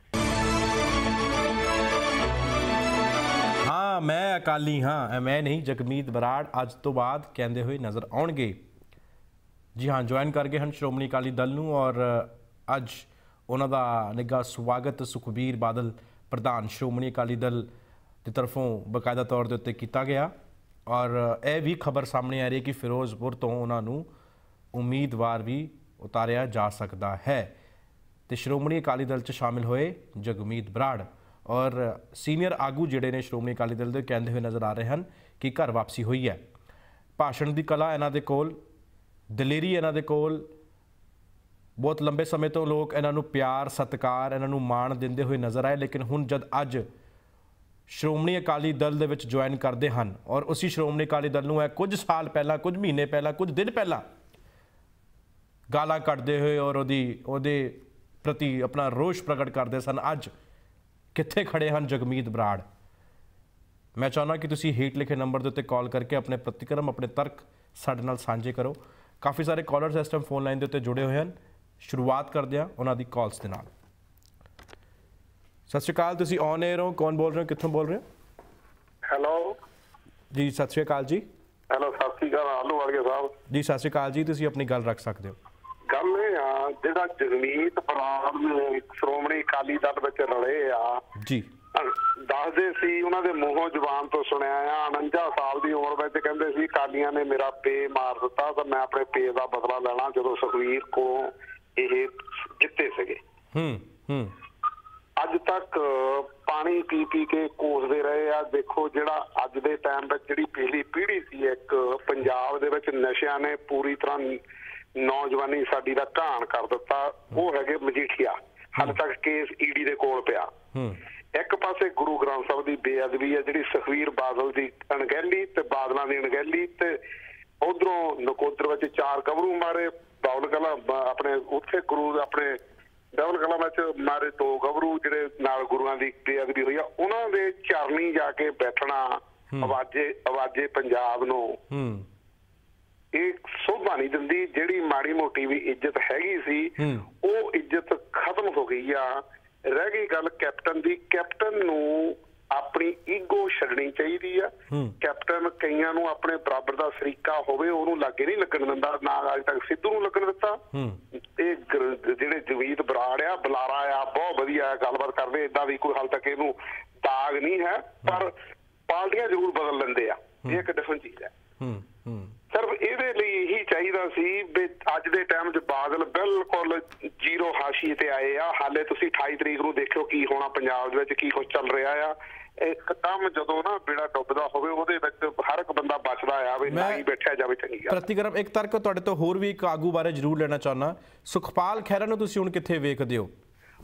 S1: ਹਾਂ, ਮੈਂ ਅਕਾਲੀ ਹਾਂ, ਮੈਂ ਨਹੀਂ। ਜਗਮੀਤ ਬਰਾੜ ਅੱਜ ਤੋਂ ਬਾਅਦ ਕਹਿੰਦੇ ਹੋਏ ਨਜ਼ਰ ਆਉਣਗੇ। ਜੀ ਹਾਂ, ਜੁਆਇਨ ਕਰ ਗਏ ਹਨ ਸ਼੍ਰੋਮਣੀ ਅਕਾਲੀ ਦਲ ਨੂੰ, ਔਰ ਅੱਜ ਉਹਨਾਂ ਦਾ ਨਿੱਘਾ ਸਵਾਗਤ ਸੁਖਬੀਰ ਬਾਦਲ ਪ੍ਰਧਾਨ ਸ਼੍ਰੋਮਣੀ ਅਕਾਲੀ ਦਲ ਦੀ ਤਰਫੋਂ ਬਕਾਇਦਾ ਤੌਰ ਦੇ ਉੱਤੇ ਕੀਤਾ ਗਿਆ। ਔਰ ਇਹ ਵੀ ਖਬਰ ਸਾਹਮਣੇ ਆ ਰਹੀ ਹੈ ਕਿ ਫਿਰੋਜ਼ਪੁਰ ਤੋਂ ਉਹਨਾਂ ਨੂੰ ਉਮੀਦਵਾਰ ਵੀ ਉਤਾਰਿਆ ਜਾ ਸਕਦਾ ਹੈ। ਤੇ ਸ਼੍ਰੋਮਣੀ ਅਕਾਲੀ ਦਲ 'ਚ ਸ਼ਾਮਿਲ ਹੋਏ ਜਗਮੀਤ ਬਰਾੜ ਔਰ ਸੀਨੀਅਰ ਆਗੂ ਜਿਹੜੇ ਨੇ ਸ਼੍ਰੋਮਣੀ ਅਕਾਲੀ ਦਲ ਦੇ, ਕਹਿੰਦੇ ਹੋਏ ਨਜ਼ਰ ਆ ਰਹੇ ਹਨ ਕਿ ਘਰ ਵਾਪਸੀ ਹੋਈ ਹੈ। ਭਾਸ਼ਣ ਦੀ ਕਲਾ ਇਹਨਾਂ ਦੇ ਕੋਲ, ਦਲੇਰੀ ਇਹਨਾਂ ਦੇ ਕੋਲ, ਬਹੁਤ ਲੰਬੇ ਸਮੇਂ ਤੋਂ ਲੋਕ ਇਹਨਾਂ ਨੂੰ ਪਿਆਰ ਸਤਿਕਾਰ, ਇਹਨਾਂ ਨੂੰ ਮਾਣ ਦਿੰਦੇ ਹੋਏ ਨਜ਼ਰ ਆਏ। ਲੇਕਿਨ ਹੁਣ ਜਦ ਅੱਜ ਸ਼੍ਰੋਮਣੀ ਅਕਾਲੀ ਦਲ ਦੇ ਵਿੱਚ ਜੁਆਇਨ ਕਰਦੇ ਹਨ, ਔਰ ਉਸੇ ਸ਼੍ਰੋਮਣੀ ਅਕਾਲੀ ਦਲ ਨੂੰ ਇਹ ਕੁਝ ਸਾਲ ਪਹਿਲਾਂ, ਕੁਝ ਮਹੀਨੇ ਪਹਿਲਾਂ, ਕੁਝ ਦਿਨ ਪਹਿਲਾਂ ਗਾਲਾਂ ਕੱਢਦੇ ਹੋਏ ਔਰ ਉਹਦੇ ਪ੍ਰਤੀ ਆਪਣਾ ਰੋਸ਼ ਪ੍ਰਗਟ ਕਰਦੇ ਸਨ, ਅੱਜ ਕਿੱਥੇ ਖੜੇ ਹਨ ਜਗਮੀਤ ਬਰਾੜ? ਮੈਂ ਚਾਹੁੰਦਾ ਕਿ ਤੁਸੀਂ ਹੇਠ ਲਿਖੇ ਨੰਬਰ ਦੇ ਉੱਤੇ ਕਾਲ ਕਰਕੇ ਆਪਣੇ ਪ੍ਰਤੀਕਰਮ, ਆਪਣੇ ਤਰਕ ਸਾਡੇ ਨਾਲ ਸਾਂਝੇ ਕਰੋ। ਕਾਫੀ ਸਾਰੇ ਕਾਲਰਸ ਇਸ ਟਾਈਮ ਫੋਨ ਲਾਈਨ ਦੇ ਉੱਤੇ ਜੁੜੇ ਹੋਏ ਹਨ। ਸ਼ੁਰੂਆਤ ਕਰਦੇ ਹਾਂ ਉਹਨਾਂ ਦੀ ਕਾਲਸ ਦੇ ਨਾਲ। ਸਤਿ ਸ਼੍ਰੀ ਅਕਾਲ, ਤੁਸੀਂ ਔਨ 에ਅਰ ਹੋ, ਕੌਣ ਬੋਲ ਰਹੇ ਹੋ, ਕਿੱਥੋਂ ਬੋਲ ਰਹੇ ਹੋ?
S8: ਹੈਲੋ
S1: ਜੀ ਸਤਿ ਸ਼੍ਰੀ ਅਕਾਲ ਜੀ।
S8: ਹੈਲੋ, ਸਤਿ ਸ਼੍ਰੀ ਅਕਾਲ ਆਲੂਵਾਲੀਆ ਸਾਹਿਬ
S1: ਜੀ। ਸਤਿ ਸ਼੍ਰੀ ਅਕਾਲ ਜੀ, ਤੁਸੀਂ ਆਪਣੀ ਗੱਲ ਰੱਖ ਸਕਦੇ ਹੋ।
S8: ਗੱਲ ਇਹ ਆ, ਜਿਹੜਾ ਜਗਮੀਤ ਬਰਾੜ ਨੂੰ ਸ਼੍ਰੋਮਣੀ ਅਕਾਲੀ ਦਲ ਵਿੱਚ ਰਲੇ ਆ
S1: ਜੀ,
S8: ਦੱਸਦੇ ਸੀ, ਉਹਨਾਂ ਦੇ ਮੂੰਹੋਂ ਜ਼ੁਬਾਨ ਤੋਂ ਸੁਣਿਆ ਆ, 49 ਸਾਲ ਦੀ ਉਮਰ ਵਿੱਚ ਕਹਿੰਦੇ ਸੀ ਅਕਾਲੀਆਂ ਨੇ ਮੇਰਾ ਪੇ ਮਾਰ ਦਿੱਤਾ ਤਾਂ ਮੈਂ ਆਪਣੇ ਪੇ ਦਾ ਬਦਲਾ ਲੈਣਾ, ਜਦੋਂ ਸੁਖਬੀਰ ਕੋਲੋਂ ਇਹ ਜਿੱਤੇ ਸੀਗੇ। ਅੱਜ ਤੱਕ ਪਾਣੀ ਪੀ ਪੀ ਕੇ ਕੋਸਦੇ ਰਹੇ ਆ। ਦੇਖੋ, ਜਿਹੜਾ ਅੱਜ ਦੇ ਟਾਈਮ ਵਿੱਚ ਜਿਹੜੀ ਪਿਛਲੀ ਪੀੜ੍ਹੀ ਸੀ, ਇੱਕ ਪੰਜਾਬ ਦੇ ਵਿੱਚ ਨਸ਼ਿਆਂ ਨੇ ਪੂਰੀ ਤਰ੍ਹਾਂ ਨੌਜਵਾਨੀ ਸਾਡੀ ਦਾ ਘਾਣ ਕਰ ਦਿੱਤਾ, ਉਹ ਹੈਗੇ ਮਜੀਠੀਆ। ਹਾਲੇ ਤੱਕ ਕੇਸ ਈਡੀ ਦੇ ਕੋਲ ਪਿਆ। ਇੱਕ ਪਾਸੇ ਗੁਰੂ ਗ੍ਰੰਥ ਸਾਹਿਬ ਦੀ ਬੇਅਦਬੀ ਹੈ, ਜਿਹੜੀ ਸੁਖਬੀਰ ਬਾਦਲ ਦੀ ਅਣਗਹਿਲੀ ਤੇ ਬਾਦਲਾਂ ਦੀ ਅਣਗਹਿਲੀ, ਤੇ ਉਧਰੋਂ ਨਕੋਦਰ ਵਿੱਚ 4 ਗੱਭਰੂ ਮਾਰੇ, ਬਾਉਲ ਕਲਾਂ ਆਪਣੇ ਉੱਥੇ ਗੁਰੂ ਆਪਣੇ ਡਬਲ ਕਲਾਂ ਵਿੱਚ ਮਾਰੇ 2 ਗੱਭਰੂ, ਜਿਹੜੇ ਨਾਲ ਗੁਰੂਆਂ ਦੀ ਬੇਅਦਬੀ ਹੋਈ ਆ, ਉਹਨਾਂ ਦੇ ਚਰਨੀ ਜਾ ਕੇ ਬੈਠਣਾ ਆਵਾਜ਼ੇ ਪੰਜਾਬ ਨੂੰ ਇਹ ਸੋਭਾ ਨਹੀਂ ਦਿੰਦੀ। ਜਿਹੜੀ ਮਾੜੀ ਮੋਟੀ ਵੀ ਇੱਜ਼ਤ ਹੈਗੀ ਸੀ, ਉਹ ਇੱਜ਼ਤ ਖਤਮ ਹੋ ਗਈ ਆ। ਰਹਿ ਗਈ ਗੱਲ ਕੈਪਟਨ ਦੀ, ਕੈਪਟਨ ਨੂੰ ਆਪਣੀ ਈਗੋ ਛੱਡਣੀ ਚਾਹੀਦੀ ਆ। ਕੈਪਟਨ ਕਈਆਂ ਨੂੰ ਆਪਣੇ ਬਰਾਬਰ ਦਾ ਸ਼ਰੀਕਾ ਹੋਵੇ ਉਹਨੂੰ ਲਾਗੇ ਨਹੀਂ ਲੱਗਣ ਦਿੰਦਾ, ਨਾ ਅੱਜ ਤੱਕ ਸਿੱਧੂ ਨੂੰ ਲੱਗਣ ਦਿੱਤਾ। ਇਹ ਜਿਹੜੇ ਜਗਮੀਤ ਬਰਾੜ ਆ, ਬੁਲਾਰਾ ਆ, ਬਹੁਤ ਵਧੀਆ ਗੱਲਬਾਤ ਕਰਦੇ, ਏਦਾਂ ਵੀ ਕੋਈ ਹਾਲ ਤੱਕ ਇਹਨੂੰ ਦਾਗ ਨਹੀਂ ਹੈ, ਪਰ ਪਾਰਟੀਆਂ ਜ਼ਰੂਰ ਬਦਲ ਲੈਂਦੇ ਆ, ਇਹ ਇੱਕ ਡਿਫਰੈਂਟ ਚੀਜ਼ ਹੈ। ਸਿਰਫ ਇਹਦੇ ਲਈ ਇਹੀ ਚਾਹੀਦਾ ਸੀ ਵੀ ਅੱਜ ਦੇ ਟਾਈਮ 'ਚ ਬਾਦਲ ਬਿਲਕੁਲ ਜ਼ੀਰੋ ਹਾਸ਼ੀਏ ਤੇ ਆਏ ਆ। ਹਾਲੇ ਤੁਸੀਂ 28 ਤਰੀਕ ਨੂੰ ਦੇਖਿਓ ਕੀ ਹੋਣਾ ਪੰਜਾਬ ਦੇ ਵਿੱਚ, ਕੀ ਕੁਝ ਚੱਲ ਰਿਹਾ ਆ। ਇੱਕ ਕੰਮ ਜਦੋਂ ਨਾ ਬੇੜਾ ਡੁੱਬਦਾ ਹੋਵੇ, ਉਹਦੇ ਵਿੱਚ ਹਰ ਇੱਕ ਬੰਦਾ ਬਚਦਾ ਆ, ਵੀ ਨਾ ਹੀ ਬੈਠਿਆ ਜਾਵੇ। ਚੰਗੀ ਗੱਲ।
S1: ਪ੍ਰਤੀਕਰਮ ਇੱਕ ਤਰਕ ਤੁਹਾਡੇ ਤੋਂ ਹੋਰ ਵੀ ਇੱਕ ਆਗੂ ਬਾਰੇ ਜ਼ਰੂਰ ਲੈਣਾ ਚਾਹੁੰਦਾ। ਸੁਖਪਾਲ ਖਹਿਰਾ ਨੂੰ ਤੁਸੀਂ ਹੁਣ ਕਿੱਥੇ ਵੇਖਦੇ ਹੋ?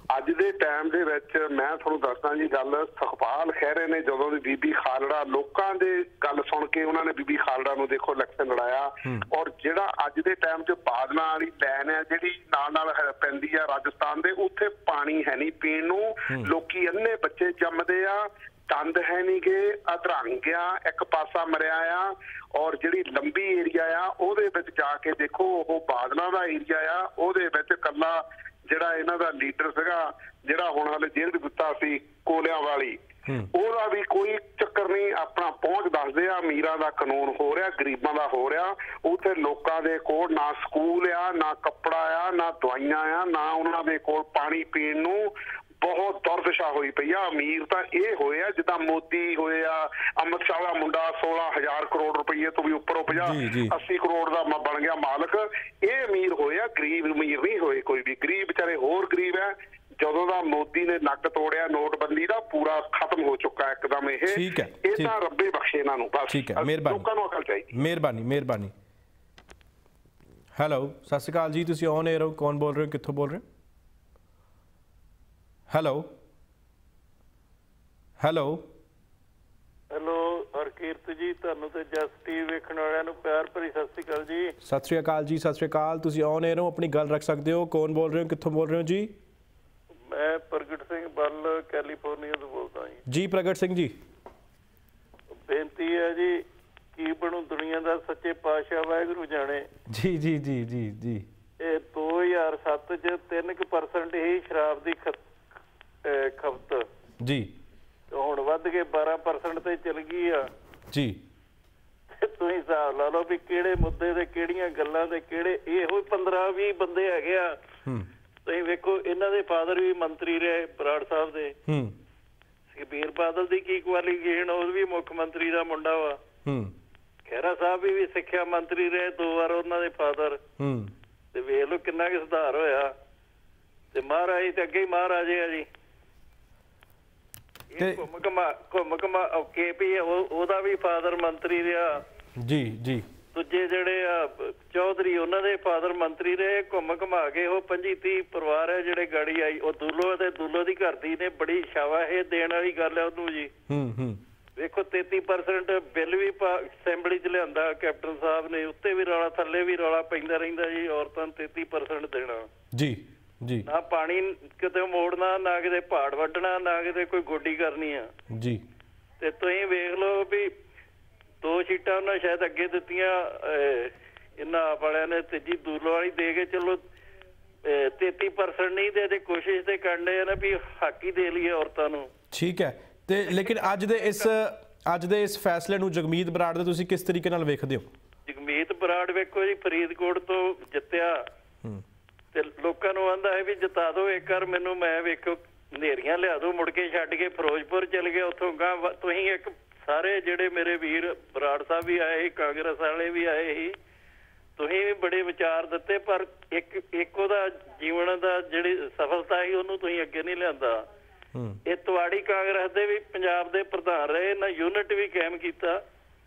S8: ਅੱਜ ਦੇ ਟਾਈਮ ਦੇ ਵਿੱਚ ਮੈਂ ਤੁਹਾਨੂੰ ਦੱਸਦਾ ਜੀ ਗੱਲ, ਸੁਖਪਾਲ ਖਹਿਰੇ ਨੇ ਜਦੋਂ ਦੀ ਬੀਬੀ ਖਾਲੜਾ, ਲੋਕਾਂ ਦੇ ਗੱਲ ਸੁਣ ਕੇ ਉਹਨਾਂ ਨੇ ਬੀਬੀ ਖਾਲੜਾ ਨੂੰ ਦੇਖੋ ਇਲੈਕਸ਼ਨ ਲੜਾਇਆ। ਔਰ ਜਿਹੜਾ ਅੱਜ ਦੇ ਟਾਈਮ 'ਚ ਬਾਦਲਾਂ ਵਾਲੀ ਲਾਈਨ ਹੈ ਜਿਹੜੀ ਨਾਲ ਨਾਲ ਪੈਂਦੀ ਆ ਰਾਜਸਥਾਨ ਦੇ, ਉੱਥੇ ਪਾਣੀ ਹੈ ਨਹੀਂ ਪੀਣ ਨੂੰ, ਲੋਕੀ ਅੰਨੇ ਬੱਚੇ ਜੰਮਦੇ ਆ, ਤੰਦ ਹੈ ਨਹੀਂ ਗੇ, ਅਧਰੰਗ ਆ, ਇੱਕ ਪਾਸਾ ਮਰਿਆ ਆ। ਔਰ ਜਿਹੜੀ ਲੰਬੀ ਏਰੀਆ ਆ ਉਹਦੇ ਵਿੱਚ ਜਾ ਕੇ ਦੇਖੋ, ਉਹ ਬਾਦਲਾਂ ਦਾ ਏਰੀਆ ਆ, ਉਹਦੇ ਵਿੱਚ ਇਕੱਲਾ ਜਿਹੜਾ ਇਹਨਾਂ ਦਾ ਲੀਡਰ ਸੀਗਾ, ਜਿਹੜਾ ਹੁਣ ਹਾਲੇ ਜੇਲ੍ਹ ਦਿੱਤਾ ਸੀ ਕੋਲਿਆਂ ਵਾਲੀ, ਉਹਦਾ ਵੀ ਕੋਈ ਚੱਕਰ ਨਹੀਂ। ਆਪਣਾ ਪਹੁੰਚ ਦੱਸਦੇ ਆ, ਅਮੀਰਾਂ ਦਾ ਕਾਨੂੰਨ ਹੋ ਰਿਹਾ, ਗਰੀਬਾਂ ਦਾ ਹੋ ਰਿਹਾ। ਉੱਥੇ ਲੋਕਾਂ ਦੇ ਕੋਲ ਨਾ ਸਕੂਲ ਆ, ਨਾ ਕੱਪੜਾ ਆ, ਨਾ ਦਵਾਈਆਂ ਆ, ਨਾ ਉਹਨਾਂ ਦੇ ਕੋਲ ਪਾਣੀ ਪੀਣ ਨੂੰ। ਬਹੁਤ ਦੁਰਦਸ਼ਾ ਹੋਈ ਪਈ ਆ। ਅਮੀਰ ਤਾਂ ਇਹ ਹੋਏ ਆ ਜਿੱਦਾਂ ਮੋਦੀ ਹੋਏ ਆ, ਅਮਿਤ ਸ਼ਾਹ ਦਾ ਮੁੰਡਾ 16,000 ਕਰੋੜ ਰੁਪਈਏ ਤੋਂ ਵੀ ਉੱਪਰੋਂ 50-80 ਕਰੋੜ ਦਾ ਬਣ ਗਿਆ ਮਾਲਕ। ਇਹ ਅਮੀਰ ਹੋਏ ਆ, ਗਰੀਬ ਅਮੀਰ ਨਹੀਂ ਹੋਏ ਕੋਈ ਵੀ। ਗਰੀਬ ਵਿਚਾਰੇ ਹੋਰ ਗਰੀਬ ਹੈ। ਜਦੋਂ ਦਾ ਮੋਦੀ ਨੇ ਨੱਕ ਤੋੜਿਆ ਨੋਟਬੰਦੀ ਦਾ, ਪੂਰਾ ਖਤਮ ਹੋ ਚੁੱਕਾ ਇੱਕਦਮ। ਇਹ ਤਾਂ ਰੱਬੇ ਬਖਸ਼ੇ ਇਹਨਾਂ ਨੂੰ ਬਸ। ਲੋਕਾਂ ਨੂੰ ਅਕਲ ਚਾਹੀਦੀ।
S1: ਮਿਹਰਬਾਨੀ। ਹੈਲੋ, ਸਤਿ ਸ਼੍ਰੀ ਅਕਾਲ ਜੀ, ਤੁਸੀਂ ਔਨ 에ਅਰ ਹੋ, ਕੌਣ ਬੋਲ ਰਹੇ ਹੋ, ਕਿੱਥੋਂ ਬੋਲ ਰਹੇ ਹੋ? ਹੈਲੋ
S9: ਹਰਕੀਰਤ ਜੀ, ਤੁਹਾਨੂੰ ਤੇ ਜਸ ਟੀਵੀ ਵੇਖਣ ਵਾਲਿਆਂ ਨੂੰ ਪਿਆਰ ਭਰੀ ਸਤਿ ਸ਼੍ਰੀ ਅਕਾਲ ਜੀ।
S1: ਸਤਿ ਸ਼੍ਰੀ ਅਕਾਲ ਜੀ, ਸਤਿ ਸ਼੍ਰੀ ਅਕਾਲ। ਤੁਸੀਂ ਔਨ 에ਅਰ ਹੋ, ਆਪਣੀ ਗੱਲ ਰੱਖ ਸਕਦੇ ਹੋ। ਕੌਣ ਬੋਲ ਰਹੇ ਹੋ, ਕਿੱਥੋਂ ਬੋਲ ਰਹੇ ਹੋ ਜੀ?
S9: ਮੈਂ ਪ੍ਰਗਟ ਸਿੰਘ ਬੱਲ ਕੈਲੀਫੋਰਨੀਆ ਤੋਂ ਬੋਲਦਾ
S1: ਜੀ। ਪ੍ਰਗਟ ਸਿੰਘ ਜੀ,
S9: ਬੇਨਤੀ ਹੈ ਜੀ, ਕੀ ਬਣੂ ਦੁਨੀਆ ਦਾ, ਸੱਚੇ ਪਾਤਸ਼ਾਹ ਵਾਹਿਗੁਰੂ ਜਾਣੇ।
S1: ਜੀ।
S9: ਇਹ 2007 ਚ 3% ਹੀ ਸ਼ਰਾਬ ਦੀ ਖਪਤ
S1: ਜੀ,
S9: ਹੁਣ ਵੱਧ ਕੇ 12% ਤੇ ਚਲ ਗਈ ਆ
S1: ਜੀ।
S9: ਤੁਸੀਂ ਹਿਸਾਬ ਲਾ ਲਓ ਵੀ ਕਿਹੜੇ ਮੁੱਦੇ ਤੇ ਕਿਹੜੀਆਂ ਗੱਲਾਂ ਤੇ ਕਿਹੜੇ, ਇਹੋ 15-20 ਬੰਦੇ ਹੈਗੇ ਆ। ਤੁਸੀਂ ਵੇਖੋ, ਇਹਨਾਂ ਦੇ ਫਾਦਰ ਵੀ ਮੰਤਰੀ ਰਹੇ, ਬਰਾੜ ਸਾਹਿਬ ਦੇ। ਸੁਖਬੀਰ ਬਾਦਲ ਦੀ ਕੀ ਕੁਆਲੀਫਿਕੇਸ਼ਨ, ਉਹ ਵੀ ਮੁੱਖ ਮੰਤਰੀ ਦਾ ਮੁੰਡਾ ਵਾ। ਖਹਿਰਾ ਸਾਹਿਬ ਵੀ ਸਿੱਖਿਆ ਮੰਤਰੀ ਰਹੇ 2 ਵਾਰ, ਉਹਨਾਂ ਦੇ ਫਾਦਰ। ਤੇ ਵੇਖ ਲਓ ਕਿੰਨਾ ਕੁ ਸੁਧਾਰ ਹੋਇਆ। ਤੇ ਮਹਾਰਾਜ ਤੇ ਅੱਗੇ ਹੀ ਮਹਾਰਾਜੇ ਆ ਜੀ। ਘੁੰਮ ਘਮਾ KP ਉਹਦਾ ਵੀ ਫਾਦਰ ਮੰਤਰੀ ਰਿਹਾ
S1: ਜੀ।
S9: ਦੂਜੇ ਜਿਹੜੇ ਆ ਚੌਧਰੀ, ਉਹਨਾਂ ਦੇ ਫਾਦਰ ਮੰਤਰੀ ਰਹੇ। ਘੁੰਮ ਘਮਾ ਕੇ ਉਹ 25-30 ਪਰਿਵਾਰ ਹੈ ਜਿਹੜੇ ਗਾੜੀ ਆਈ। ਉਹ ਦੂਲੋ ਤੇ ਦੂਲੋ ਦੀ ਘਰ ਦੀ ਨੇ ਬੜੀ ਸ਼ਾਬਾਸ਼ ਦੇਣ ਵਾਲੀ ਗੱਲ ਹੈ ਉਹਨੂੰ ਜੀ। ਵੇਖੋ 33% ਬਿੱਲ ਵੀ ਅਸੈਂਬਲੀ ਚ ਲਿਆਂਦਾ ਕੈਪਟਨ ਸਾਹਿਬ ਨੇ, ਉੱਤੇ ਵੀ ਰੌਲਾ, ਥੱਲੇ ਵੀ ਰੌਲਾ ਪੈਂਦਾ ਰਹਿੰਦਾ ਜੀ। ਔਰਤਾਂ ਨੂੰ 33% ਦੇਣਾ ਜੀ। ਨਾ ਪਾਣੀ ਕਿਤੇ ਮੋੜਨਾ, ਨਾ ਕਿਤੇ ਪਹਾੜ ਵੱਢਣਾ, ਨਾ ਕਿਤੇ ਕੋਈ ਗੋਡੀ ਕਰਨੀ ਆ ਜੀ। ਤੇ ਤੁਸੀਂ ਵੇਖ ਲਓ ਵੀ 2 ਸੀਟਾਂ ਉਹਨਾਂ ਸ਼ਾਇਦ ਅੱਗੇ ਦਿੱਤੀਆਂ ਇਹਨਾਂ ਆਪ ਵਾਲਿਆਂ ਨੇ, ਤੀਜੀ ਦੂਲੋ ਵਾਲੀ ਦੇ ਕੇ ਚਲੋ 33% ਨਹੀਂ ਦੇ ਕੋਸ਼ਿਸ਼ ਤੇ ਕਰਨੇ ਆ ਨਾ ਵੀ ਹੱਕ ਹੀ ਦੇ ਲਈਏ ਔਰਤਾਂ ਨੂੰ। ਠੀਕ ਹੈ। ਤੇ ਲੇਕਿਨ ਅੱਜ ਦੇ ਇਸ ਫੈਸਲੇ ਨੂੰ ਜਗਮੀਤ ਬਰਾੜ ਦੇ ਤੁਸੀਂ ਕਿਸ ਤਰੀਕੇ ਨਾਲ ਵੇਖਦੇ ਹੋ? ਜਗਮੀਤ ਬਰਾੜ ਵੇਖੋ ਜੀ, ਫਰੀਦਕੋਟ ਤੋਂ ਜਿੱਤਿਆ ਤੇ ਲੋਕਾਂ ਨੂੰ ਆਂਦਾ ਹੈ ਵੀ ਜਿਤਾ ਦਿਓ ਇੱਕ ਵਾਰ ਮੈਨੂੰ, ਮੈਂ ਵੇਖੋ ਹਨੇਰੀਆਂ ਲਿਆ ਦੋ, ਮੁੜ ਕੇ ਛੱਡ ਕੇ ਫਿਰੋਜ਼ਪੁਰ ਚਲ ਗਏ। ਉੱਥੋਂ ਗਾਂ ਤੁਸੀਂ ਇੱਕ ਸਾਰੇ ਜਿਹੜੇ ਮੇਰੇ ਵੀਰ ਬਰਾੜ ਸਾਹਿਬ ਵੀ ਆਏ ਸੀ, ਕਾਂਗਰਸ ਵਾਲੇ ਵੀ ਆਏ ਸੀ, ਤੁਸੀਂ ਵੀ ਬੜੇ ਵਿਚਾਰ ਦਿੱਤੇ, ਪਰ ਇੱਕ ਉਹਦਾ ਜੀਵਨ ਦਾ ਜਿਹੜੀ ਸਫਲਤਾ ਸੀ ਉਹਨੂੰ ਤੁਸੀਂ ਅੱਗੇ ਨਹੀਂ ਲਿਆਂਦਾ। ਇਹ ਤੁਹਾਡੀ ਕਾਂਗਰਸ ਦੇ ਵੀ ਪੰਜਾਬ ਦੇ ਪ੍ਰਧਾਨ ਰਹੇ, ਨਾ ਯੂਨਿਟ ਵੀ ਕਾਇਮ ਕੀਤਾ,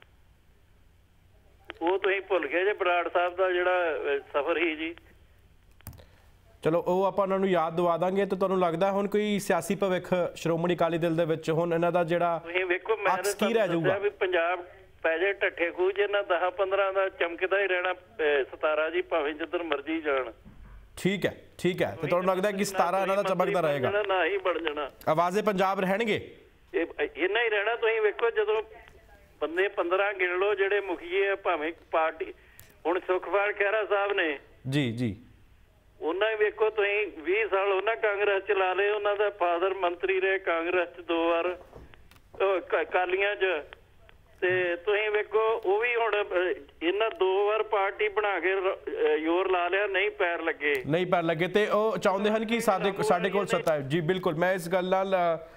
S9: ਉਹ ਤੁਸੀਂ ਭੁੱਲ ਗਏ ਜੇ ਬਰਾੜ ਸਾਹਿਬ ਦਾ ਜਿਹੜਾ ਸਫ਼ਰ ਸੀ ਜੀ। ਚਲੋ ਉਹ ਆਪਾਂ ਉਹਨਾਂ ਨੂੰ ਯਾਦ ਦਵਾ ਦਾਂਗੇ। ਤੇ ਤੁਹਾਨੂੰ ਲੱਗਦਾ ਹੁਣ ਕੋਈ ਸਿਆਸੀ ਭਵਿੱਖ ਸ਼੍ਰੋਮਣੀ ਅਕਾਲੀ ਦਲ ਦੇ ਵਿੱਚ ਹੁਣ ਇਹਨਾਂ ਦਾ ਜਿਹੜਾ ਵੇਖੋ, ਮੈਂ ਕੀ ਰਹਿ ਜਾਊਗਾ ਵੀ ਪੰਜਾਬ ਪੈ ਜਾਏ ਢੱਠੇ ਖੂਹ ਚ, ਇਹਨਾਂ 10-15 ਦਾ ਚਮਕਦਾ ਹੀ ਰਹਿਣਾ 17 ਜੀ, ਭਾਵੇਂ ਜਿੱਧਰ ਮਰਜੀ ਜਾਣ। ਠੀਕ ਹੈ ਤੇ ਤੁਹਾਨੂੰ ਲੱਗਦਾ ਕਿ 17 ਇਹਨਾਂ ਦਾ ਚਮਕਦਾ ਰਹੇਗਾ, ਨਾ ਹੀ ਬਣ ਜਾਣਾ, ਆਵਾਜ਼ੇ ਪੰਜਾਬ ਰਹਿਣਗੇ, ਇਹਨਾਂ ਹੀ ਰਹਿਣਾ। ਤੁਸੀਂ ਵੇਖੋ ਜਦੋਂ ਬੰਦੇ 15 ਗਿਣ ਲਓ ਜਿਹੜੇ ਮੁਖੀਏ ਆ, ਭਾਵੇਂ ਪਾਰਟੀ, ਹੁਣ ਸੁਖਪਾਲ ਖਹਿਰਾ ਸਾਹਿਬ ਨੇ ਜੀ, ਉਹਨਾਂ ਹੀ ਵੇਖੋ ਤੁਸੀਂ 20 ਸਾਲ ਉਹਨਾਂ ਕਾਂਗਰਸ ਚ ਲਾ ਲਏ, ਉਹਨਾਂ ਦਾ ਫਾਦਰ ਮੰਤਰੀ ਰਹੇ ਕਾਂਗਰਸ ਚ 2 ਵਾਰ, ਅਕਾਲੀਆਂ ਚ। ਤੇ ਤੁਸੀਂ ਵੇਖੋ ਉਹ ਵੀ ਹੁਣ ਇਹਨਾਂ 2 ਵਾਰ ਪਾਰਟੀ ਬਣਾ ਕੇ ਜ਼ੋਰ ਲਾ ਲਿਆ, ਨਹੀਂ ਪੈਰ ਲੱਗੇ ਤੇ ਉਹ ਚਾਹੁੰਦੇ ਹਨ ਕਿ ਸਾਡੇ ਕੋਲ ਸੱਤਾ ਹੈ ਜੀ। ਬਿਲਕੁਲ, ਮੈਂ ਇਸ ਗੱਲ ਨਾਲ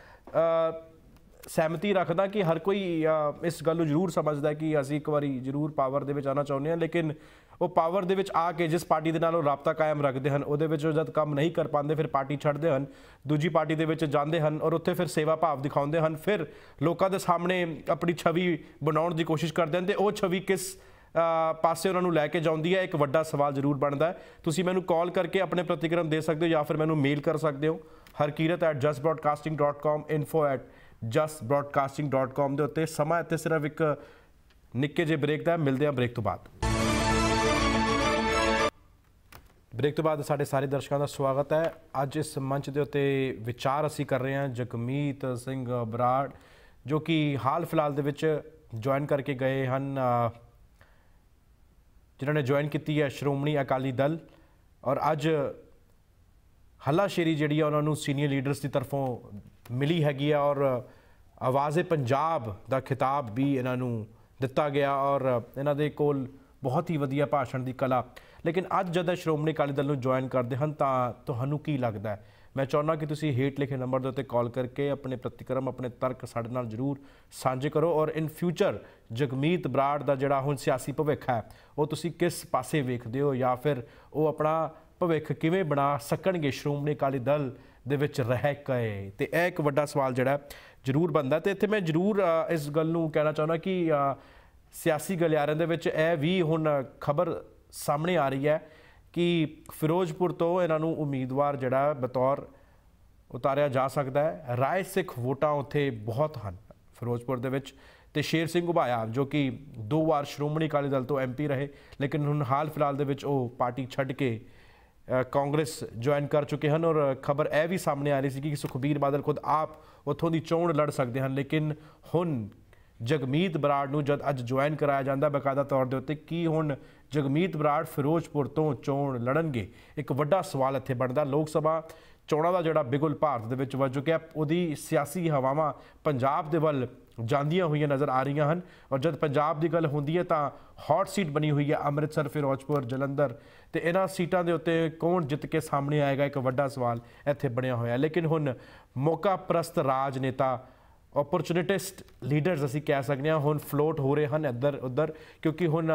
S9: ਸਹਿਮਤੀ ਰੱਖਦਾ ਕਿ ਹਰ ਕੋਈ ਇਸ ਗੱਲ ਨੂੰ ਜ਼ਰੂਰ ਸਮਝਦਾ ਕਿ ਅਸੀਂ ਇੱਕ ਵਾਰੀ ਜ਼ਰੂਰ ਪਾਵਰ ਦੇ ਵਿੱਚ ਆਉਣਾ ਚਾਹੁੰਦੇ ਹਾਂ, ਲੇਕਿਨ ਉਹ ਪਾਵਰ ਦੇ ਵਿੱਚ ਆ ਕੇ ਜਿਸ ਪਾਰਟੀ ਦੇ ਨਾਲ ਉਹ ਰਾਬਤਾ ਕਾਇਮ ਰੱਖਦੇ ਹਨ, ਉਹਦੇ ਵਿੱਚ ਜਦ ਕੰਮ ਨਹੀਂ ਕਰ ਪਾਉਂਦੇ ਫਿਰ ਪਾਰਟੀ ਛੱਡਦੇ ਹਨ, ਦੂਜੀ ਪਾਰਟੀ ਦੇ ਵਿੱਚ ਜਾਂਦੇ ਹਨ ਔਰ ਉੱਥੇ ਫਿਰ ਸੇਵਾ ਭਾਵ ਦਿਖਾਉਂਦੇ ਹਨ, ਫਿਰ ਲੋਕਾਂ ਦੇ ਸਾਹਮਣੇ ਆਪਣੀ ਛਵੀ ਬਣਾਉਣ ਦੀ ਕੋਸ਼ਿਸ਼ ਕਰਦੇ ਹਨ। ਤੇ ਉਹ ਛਵੀ ਕਿਸ ਪਾਸੇ ਉਹਨਾਂ ਨੂੰ ਲੈ ਕੇ ਜਾਂਦੀ ਹੈ, ਇੱਕ ਵੱਡਾ ਸਵਾਲ ਜ਼ਰੂਰ ਬਣਦਾ ਹੈ। ਤੁਸੀਂ ਮੈਨੂੰ ਕਾਲ ਕਰਕੇ ਆਪਣੇ ਪ੍ਰਤੀਕਰਮ ਦੇ ਸਕਦੇ ਹੋ ਜਾਂ ਫਿਰ ਮੈਨੂੰ ਮੇਲ ਕਰ ਸਕਦੇ ਹੋ
S1: harkirat@justbroadcasting.com, info@justbroadcasting.com ਦੇ ਉੱਤੇ। ਸਮਾਂ ਇੱਥੇ ਸਿਰਫ ਇੱਕ ਨਿੱਕੇ ਜਿਹੇ ਬ੍ਰੇਕ ਦਾ। ਮਿਲਦੇ ਹਾਂ ਬ੍ਰੇਕ ਤੋਂ ਬਾਅਦ। ਬ੍ਰੇਕ ਤੋਂ ਬਾਅਦ ਸਾਡੇ ਸਾਰੇ ਦਰਸ਼ਕਾਂ ਦਾ ਸਵਾਗਤ ਹੈ। ਅੱਜ ਇਸ ਮੰਚ ਦੇ ਉੱਤੇ ਵਿਚਾਰ ਅਸੀਂ ਕਰ ਰਹੇ ਹਾਂ ਜਗਮੀਤ ਸਿੰਘ ਬਰਾੜ, ਜੋ ਕਿ ਹਾਲ ਫਿਲਹਾਲ ਦੇ ਵਿੱਚ ਜੁਆਇਨ ਕਰਕੇ ਗਏ ਹਨ, ਜਿਨ੍ਹਾਂ ਨੇ ਜੁਆਇਨ ਕੀਤੀ ਹੈ ਸ਼੍ਰੋਮਣੀ ਅਕਾਲੀ ਦਲ। ਔਰ ਅੱਜ ਹੱਲਾਸ਼ੇਰੀ ਜਿਹੜੀ ਆ ਉਹਨਾਂ ਨੂੰ ਸੀਨੀਅਰ ਲੀਡਰਸ ਦੀ ਤਰਫੋਂ ਮਿਲੀ ਹੈਗੀ ਆ, ਔਰ ਆਵਾਜ਼ੇ ਪੰਜਾਬ ਦਾ ਖਿਤਾਬ ਵੀ ਇਹਨਾਂ ਨੂੰ ਦਿੱਤਾ ਗਿਆ, ਔਰ ਇਹਨਾਂ ਦੇ ਕੋਲ ਬਹੁਤ ਹੀ ਵਧੀਆ ਭਾਸ਼ਣ ਦੀ ਕਲਾ। ਲੇਕਿਨ ਅੱਜ ਜਦ ਸ਼੍ਰੋਮਣੀ ਅਕਾਲੀ ਦਲ ਨੂੰ ਜੁਆਇਨ ਕਰਦੇ ਹਨ ਤਾਂ ਤੁਹਾਨੂੰ ਕੀ ਲੱਗਦਾ ਹੈ? ਮੈਂ ਚਾਹੁੰਦਾ ਕਿ ਤੁਸੀਂ ਹੇਠ ਲਿਖੇ ਨੰਬਰ ਦੇ ਉੱਤੇ ਕਾਲ ਕਰਕੇ ਆਪਣੇ ਪ੍ਰਤੀਕਰਮ, ਆਪਣੇ ਤਰਕ ਸਾਡੇ ਨਾਲ ਜ਼ਰੂਰ ਸਾਂਝੇ ਕਰੋ। ਔਰ ਇਨ ਫਿਊਚਰ ਜਗਮੀਤ ਬਰਾੜ ਦਾ ਜਿਹੜਾ ਹੁਣ ਸਿਆਸੀ ਭਵਿੱਖ ਹੈ ਉਹ ਤੁਸੀਂ ਕਿਸ ਪਾਸੇ ਵੇਖਦੇ ਹੋ, ਜਾਂ ਫਿਰ ਉਹ ਆਪਣਾ ਭਵਿੱਖ ਕਿਵੇਂ ਬਣਾ ਸਕਣਗੇ ਸ਼੍ਰੋਮਣੀ ਅਕਾਲੀ ਦਲ ਦੇ ਵਿੱਚ ਰਹਿ ਕੇ? ਤੇ ਇਹ ਇੱਕ ਵੱਡਾ ਸਵਾਲ ਜਿਹੜਾ ਜ਼ਰੂਰ ਬਣਦਾ। ਤੇ ਇੱਥੇ ਮੈਂ ਜ਼ਰੂਰ ਇਸ ਗੱਲ ਨੂੰ ਕਹਿਣਾ ਚਾਹੁੰਦਾ ਕਿ ਸਿਆਸੀ ਗਲਿਆਰਿਆਂ ਦੇ ਵਿੱਚ ਇਹ ਵੀ ਹੁਣ ਖਬਰ ਸਾਹਮਣੇ ਆ ਰਹੀ ਹੈ ਕਿ ਫਿਰੋਜ਼ਪੁਰ ਤੋਂ ਇਹਨਾਂ ਨੂੰ ਉਮੀਦਵਾਰ ਜਿਹੜਾ ਬਤੌਰ ਉਤਾਰਿਆ ਜਾ ਸਕਦਾ ਹੈ। ਰਾਏ ਸਿੱਖ ਵੋਟਾਂ ਉੱਥੇ ਬਹੁਤ ਹਨ ਫਿਰੋਜ਼ਪੁਰ ਦੇ ਵਿੱਚ। ਤੇ ਸ਼ੇਰ ਸਿੰਘ ਘੁਬਾਇਆ, ਜੋ ਕਿ 2 ਵਾਰ ਸ਼੍ਰੋਮਣੀ ਅਕਾਲੀ ਦਲ ਤੋਂ MP ਰਹੇ, ਲੇਕਿਨ ਹੁਣ ਹਾਲ ਫਿਲਹਾਲ ਦੇ ਵਿੱਚ ਉਹ ਪਾਰਟੀ ਛੱਡ ਕੇ ਕਾਂਗਰਸ ਜੁਆਇਨ ਕਰ ਚੁੱਕੇ ਹਨ। ਔਰ ਖਬਰ ਇਹ ਵੀ ਸਾਹਮਣੇ ਆ ਰਹੀ ਸੀ ਕਿ ਸੁਖਬੀਰ ਬਾਦਲ ਖੁਦ ਆਪ ਉੱਥੋਂ ਦੀ ਚੋਣ ਲੜ ਸਕਦੇ ਹਨ। ਲੇਕਿਨ ਹੁਣ ਜਗਮੀਤ ਬਰਾੜ ਨੂੰ ਜਦ ਅੱਜ ਜੁਆਇਨ ਕਰਾਇਆ ਜਾਂਦਾ ਬਾਕਾਇਦਾ ਤੌਰ ਦੇ ਉੱਤੇ, ਕੀ ਹੁਣ ਜਗਮੀਤ ਬਰਾੜ ਫਿਰੋਜ਼ਪੁਰ ਤੋਂ ਚੋਣ ਲੜਨਗੇ? ਇੱਕ ਵੱਡਾ ਸਵਾਲ ਇੱਥੇ ਬਣਦਾ। ਲੋਕ ਸਭਾ ਚੋਣਾਂ ਦਾ ਜਿਹੜਾ ਬਿਗੁਲ ਭਾਰਤ ਦੇ ਵਿੱਚ ਵੱਜ ਚੁੱਕਿਆ, ਉਹਦੀ ਸਿਆਸੀ ਹਵਾਵਾਂ ਪੰਜਾਬ ਦੇ ਵੱਲ ਜਾਂਦੀਆਂ ਹੋਈਆਂ ਨਜ਼ਰ ਆ ਰਹੀਆਂ ਹਨ। ਔਰ ਜਦ ਪੰਜਾਬ ਦੀ ਗੱਲ ਹੁੰਦੀ ਹੈ ਤਾਂ ਹੌਟ ਸੀਟ ਬਣੀ ਹੋਈ ਹੈ ਅੰਮ੍ਰਿਤਸਰ, ਫਿਰੋਜ਼ਪੁਰ, ਜਲੰਧਰ। ਤੇ ਇਹਨਾਂ ਸੀਟਾਂ ਦੇ ਉੱਤੇ ਕੌਣ ਜਿੱਤ ਕੇ ਸਾਹਮਣੇ ਆਏਗਾ, ਇੱਕ ਵੱਡਾ ਸਵਾਲ ਇੱਥੇ ਬਣਿਆ ਹੋਇਆ। ਲੇਕਿਨ ਹੁਣ ਮੌਕਾ ਪ੍ਰਸਤ ਰਾਜਨੇਤਾ, ਓਪਰਚੁਨਿਟਿਸਟ ਲੀਡਰਸ ਅਸੀਂ ਕਹਿ ਸਕਦੇ ਹਾਂ, ਹੁਣ ਫਲੋਟ ਹੋ ਰਹੇ ਹਨ ਇੱਧਰ ਉੱਧਰ, ਕਿਉਂਕਿ ਹੁਣ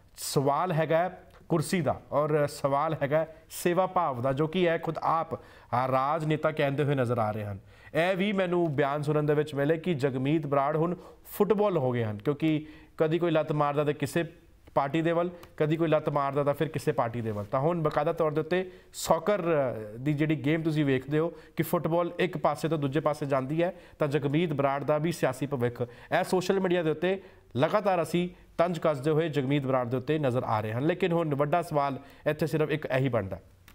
S1: ਸਵਾਲ ਹੈਗਾ ਕੁਰਸੀ ਦਾ ਔਰ ਸਵਾਲ ਹੈਗਾ ਸੇਵਾ ਭਾਵ ਦਾ, ਜੋ ਕਿ ਇਹ ਖੁਦ ਆਪ ਰਾਜਨੇਤਾ ਕਹਿੰਦੇ ਹੋਏ ਨਜ਼ਰ ਆ ਰਹੇ ਹਨ। ਇਹ ਵੀ ਮੈਨੂੰ ਬਿਆਨ ਸੁਣਨ ਦੇ ਵਿੱਚ ਮਿਲੇ ਕਿ ਜਗਮੀਤ ਬਰਾੜ ਹੁਣ ਫੁੱਟਬਾਲ ਹੋ ਗਏ ਹਨ, ਕਿਉਂਕਿ ਕਦੀ ਕੋਈ ਲੱਤ ਮਾਰਦਾ ਤਾਂ ਕਿਸੇ ਪਾਰਟੀ ਦੇ ਵੱਲ, ਕਦੀ ਕੋਈ ਲੱਤ ਮਾਰਦਾ ਤਾਂ ਫਿਰ ਕਿਸੇ ਪਾਰਟੀ ਦੇ ਵੱਲ। ਤਾਂ ਹੁਣ ਬਾਕਾਇਦਾ ਤੌਰ ਦੇ ਉੱਤੇ ਸੌਕਰ ਦੀ ਜਿਹੜੀ ਗੇਮ ਤੁਸੀਂ ਵੇਖਦੇ ਹੋ ਕਿ ਫੁੱਟਬਾਲ ਇੱਕ ਪਾਸੇ ਤੋਂ ਦੂਜੇ ਪਾਸੇ ਜਾਂਦੀ ਹੈ, ਤਾਂ ਜਗਮੀਤ ਬਰਾੜ ਦਾ ਵੀ ਸਿਆਸੀ ਭਵਿੱਖ ਇਹ ਸੋਸ਼ਲ ਮੀਡੀਆ ਦੇ ਉੱਤੇ ਲਗਾਤਾਰ ਅਸੀਂ ਤੰਜ ਕੱਸਦੇ ਹੋਏ ਜਗਮੀਤ ਬਰਾੜ ਦੇ ਉੱਤੇ ਨਜ਼ਰ ਆ ਰਹੇ ਹਨ। ਲੇਕਿਨ ਹੁਣ ਵੱਡਾ ਸਵਾਲ ਇੱਥੇ ਸਿਰਫ ਇੱਕ ਇਹੀ ਬਣਦਾ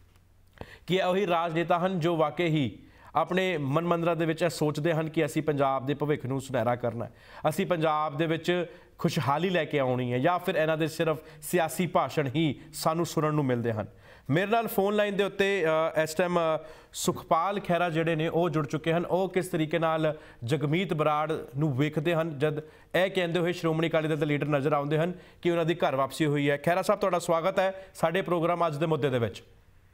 S1: ਕਿ ਇਹ ਉਹੀ ਰਾਜਨੇਤਾ ਹਨ ਜੋ ਵਾਕਈ ਹੀ ਆਪਣੇ ਮਨ ਮੰਦਰਾਂ ਦੇ ਵਿੱਚ ਇਹ ਸੋਚਦੇ ਹਨ ਕਿ ਅਸੀਂ ਪੰਜਾਬ ਦੇ ਭਵਿੱਖ ਨੂੰ ਸੁਨਹਿਰਾ ਕਰਨਾ, ਅਸੀਂ ਪੰਜਾਬ ਦੇ ਵਿੱਚ ਖੁਸ਼ਹਾਲੀ ਲੈ ਕੇ ਆਉਣੀ ਹੈ, ਜਾਂ ਫਿਰ ਇਹਨਾਂ ਦੇ ਸਿਰਫ ਸਿਆਸੀ ਭਾਸ਼ਣ ਹੀ ਸਾਨੂੰ ਸੁਣਨ ਨੂੰ ਮਿਲਦੇ ਹਨ? ਮੇਰੇ ਨਾਲ ਫੋਨ ਲਾਈਨ ਦੇ ਉੱਤੇ ਇਸ ਟਾਈਮ ਸੁਖਪਾਲ ਖਹਿਰਾ ਜਿਹੜੇ ਨੇ ਉਹ ਜੁੜ ਚੁੱਕੇ ਹਨ। ਉਹ ਕਿਸ ਤਰੀਕੇ ਨਾਲ ਜਗਮੀਤ ਬਰਾੜ ਨੂੰ ਵੇਖਦੇ ਹਨ ਜਦ ਇਹ ਕਹਿੰਦੇ ਹੋਏ ਸ਼੍ਰੋਮਣੀ ਅਕਾਲੀ ਦਲ ਦੇ ਲੀਡਰ ਨਜ਼ਰ ਆਉਂਦੇ ਹਨ ਕਿ ਉਹਨਾਂ ਦੀ ਘਰ ਵਾਪਸੀ ਹੋਈ ਹੈ? ਖਹਿਰਾ ਸਾਹਿਬ, ਤੁਹਾਡਾ ਸਵਾਗਤ ਹੈ ਸਾਡੇ ਪ੍ਰੋਗਰਾਮ ਅੱਜ ਦੇ ਮੁੱਦੇ ਦੇ ਵਿੱਚ।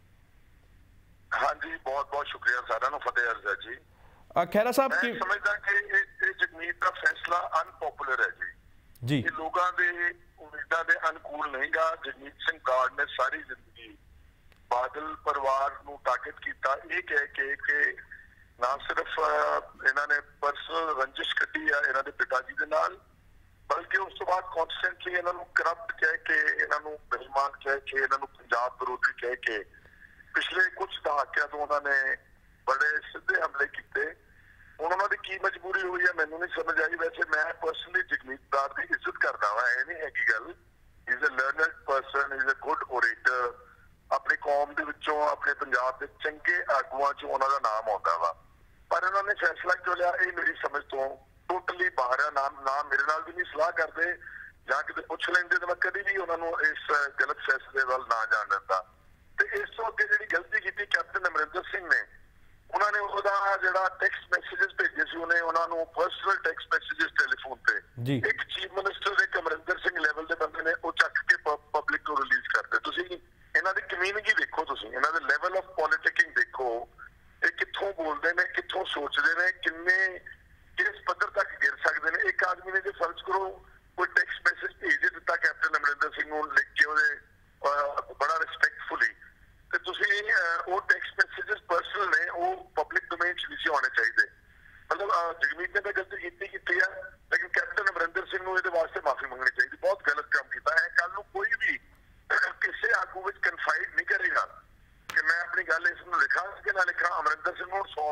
S10: ਹਾਂਜੀ, ਬਹੁਤ ਬਹੁਤ ਸ਼ੁਕਰੀਆ ਸਾਰਿਆਂ ਨੂੰ। ਫਤਿਹ ਅਰਜ਼ਾ ਜੀ।
S1: ਖਹਿਰਾ ਸਾਹਿਬ,
S10: ਮੈਂ ਸਮਝਦਾ ਕਿ ਇਹ ਜਗਮੀਤ ਦਾ ਫੈਸਲਾ ਅਨਪੋਪੂਲਰ ਹੈ ਜੀ। ਇਹ ਲੋਕਾਂ ਦੇ ਉਮੀਦਾਂ ਦੇ ਅਨੁਕੂਲ ਨਹੀਂਗਾ। ਜਗਮੀਤ ਸਿੰਘ ਬਰਾੜ ਨੇ ਸਾਰੀ ਜ਼ਿੰਦਗੀ ਬਾਦਲ ਪਰਿਵਾਰ ਨੂੰ ਤਾਕਤ ਕੀਤਾ, ਇਹ ਕਹਿ ਕੇ ਕਿ ਨਾ ਸਿਰਫ ਇਹਨਾਂ ਨੇ ਪਰਸਨਲ ਰੰਜਿਸ਼ ਕੱਢੀ ਆ ਇਹਨਾਂ ਦੇ ਪਿਤਾ ਜੀ ਦੇ ਨਾਲ, ਬਲਕਿ ਉਸ ਤੋਂ ਬਾਅਦ ਕੌਨਸਟੈਂਟਲੀ ਇਹਨਾਂ ਨੂੰ ਕਰਪਟ ਕਹਿ ਕੇ, ਇਹਨਾਂ ਨੂੰ ਬੇਈਮਾਨ ਕਹਿ ਕੇ, ਇਹਨਾਂ ਨੂੰ ਪੰਜਾਬ ਵਿਰੋਧੀ ਕਹਿ ਕੇ ਪਿਛਲੇ ਕੁਝ ਦਹਾਕਿਆਂ ਤੋਂ ਉਹਨਾਂ ਨੇ ਬੜੇ ਸਿੱਧੇ ਹਮਲੇ ਕੀਤੇ। ਹੁਣ ਉਹਨਾਂ ਦੀ ਕੀ ਮਜਬੂਰੀ ਹੋਈ ਹੈ ਮੈਨੂੰ ਨਹੀਂ ਸਮਝ ਆਈ। ਵੈਸੇ ਮੈਂ ਪਰਸਨਲੀ ਜਗਮੀਤ ਬਰਾੜ ਦੀ ਇੱਜ਼ਤ ਕਰਦਾ ਵਾ, ਇਹ ਨਹੀਂ ਹੈਗੀ ਗੱਲ। Is a learned person, is a good orator. ਆਪਣੀ ਕੌਮ ਦੇ ਵਿੱਚੋਂ, ਆਪਣੇ ਪੰਜਾਬ ਦੇ ਚੰਗੇ ਆਗੂਆਂ ਚੋਂ ਉਹਨਾਂ ਦਾ ਨਾਮ ਆਉਂਦਾ ਵਾ। ਪਰ ਇਹਨਾਂ ਨੇ ਫੈਸਲਾ ਕਿਉਂ ਲਿਆ ਇਹ ਮੇਰੀ ਸਮਝ ਤੋਂ ਟੋਟਲੀ ਬਾਹਰ ਆ। ਨਾ ਮੇਰੇ ਨਾਲ ਵੀ ਨਹੀਂ ਸਲਾਹ ਕਰਦੇ, ਜਾਂ ਕਿਤੇ ਪੁੱਛ ਲੈਂਦੇ ਤਾਂ ਮੈਂ ਕਦੀ ਵੀ ਉਹਨਾਂ ਨੂੰ ਇਸ ਗਲਤ ਫੈਸਲੇ ਵੱਲ ਨਾ ਜਾਣ ਦਿੰਦਾ। ਤੇ ਇਸ ਤੋਂ ਅੱਗੇ ਜਿਹੜੀ ਗਲਤੀ ਕੀਤੀ ਕੈਪਟਨ ਅਮਰਿੰਦਰ ਸਿੰਘ ਨੇ, ਉਹਨਾਂ ਨੇ ਉਹਦਾ ਜਿਹੜਾ ਟੈਕਸਟ ਮੈਸੇजेस ਭੇਜੇ ਸੀ, ਉਹਨੇ ਉਹਨਾਂ ਨੂੰ ਪਰਸਨਲ ਟੈਕਸਟ ਮੈਸੇजेस ਟੈਲੀਫੋਨ ਤੇ ਇੱਕ ਚੀਫ ਮਿਨਿਸਟਰ ਦੇ ਅਮਰਿੰਦਰ ਸਿੰਘ ਲੈਵਲ ਦੇ ਬੰਦੇ ਨੇ ਉਹ ਚੱਕ ਕੇ ਪਬਲਿਕ ਨੂੰ ਰਿਲੀਜ਼ ਕਰਦੇ। ਤੁਸੀਂ ਇਹਨਾਂ ਦੀ ਕਮਿਊਨਿਟੀ ਦੇਖੋ, ਤੁਸੀਂ ਇਹਨਾਂ ਦੇ ਲੈਵਲ ਆਫ ਪੋਲਿਟਿਕਿੰਗ ਦੇਖੋ, ਇਹ ਕਿੱਥੋਂ ਬੋਲਦੇ ਨੇ, ਕਿੱਥੋਂ ਸੋਚਦੇ ਨੇ, ਕਿਸ ਪੱਧਰ ਤੱਕ ਗਿਰ ਸਕਦੇ ਨੇ। ਇੱਕ ਆਦਮੀ ਨੇ ਜੇ ਫਰਜ਼ ਕਰੋ ਕੋਈ ਟੈਕਸਟ ਮੈਸੇਜ ਭੇਜ ਦਿੱਤਾ ਕੈਪਟਨ ਅਮਰਿੰਦਰ ਸਿੰਘ ਨੂੰ ਲਿਖ ਕੇ ਉਹਦੇ ਬੜਾ ਰਿਸਪੈਕਟਫੁਲੀ, ਤੇ ਤੁਸੀਂ ਉਹ ਟੈਕਸਟ ਮੈਸੇजेस ਪਰਸਨਲ ਨੇ, ਉਹ ਪਬਲਿਕ ਡੋਮੇਨ 'ਚ ਨਹੀਂ ਆਉਣੇ ਚਾਹੀਦੇ। ਮਤਲਬ ਜਗਮੀਤ ਨੇ ਤਾਂ ਗਲਤੀ ਕੀਤੀ ਆ, ਲੇਕਿਨ ਕੈਪਟਨ ਅਮਰਿੰਦਰ ਸਿੰਘ ਨੂੰ ਇਹਦੇ ਵਾਸਤੇ ਮਾਫੀ ਮੰਗਣੀ ਚਾਹੀਦੀ। ਬਹੁਤ ਗਲਤ ਕੰਮ ਕੀਤਾ ਹੈ। ਕੱਲ ਨੂੰ ਕੋਈ ਵੀ ਕਿਸੇ ਆਗੂ ਵਿੱਚ ਕਨਫਾਈਡ ਨਹੀਂ ਕਰੇਗਾ ਕਿ ਮੈਂ ਆਪਣੀ ਗੱਲ ਇਸ ਨੂੰ ਲਿਖਾਂ ਕਿ ਨਾ ਲਿਖਾਂ। ਅਮਰਿੰਦਰ ਸਿੰਘ ਨੂੰ 100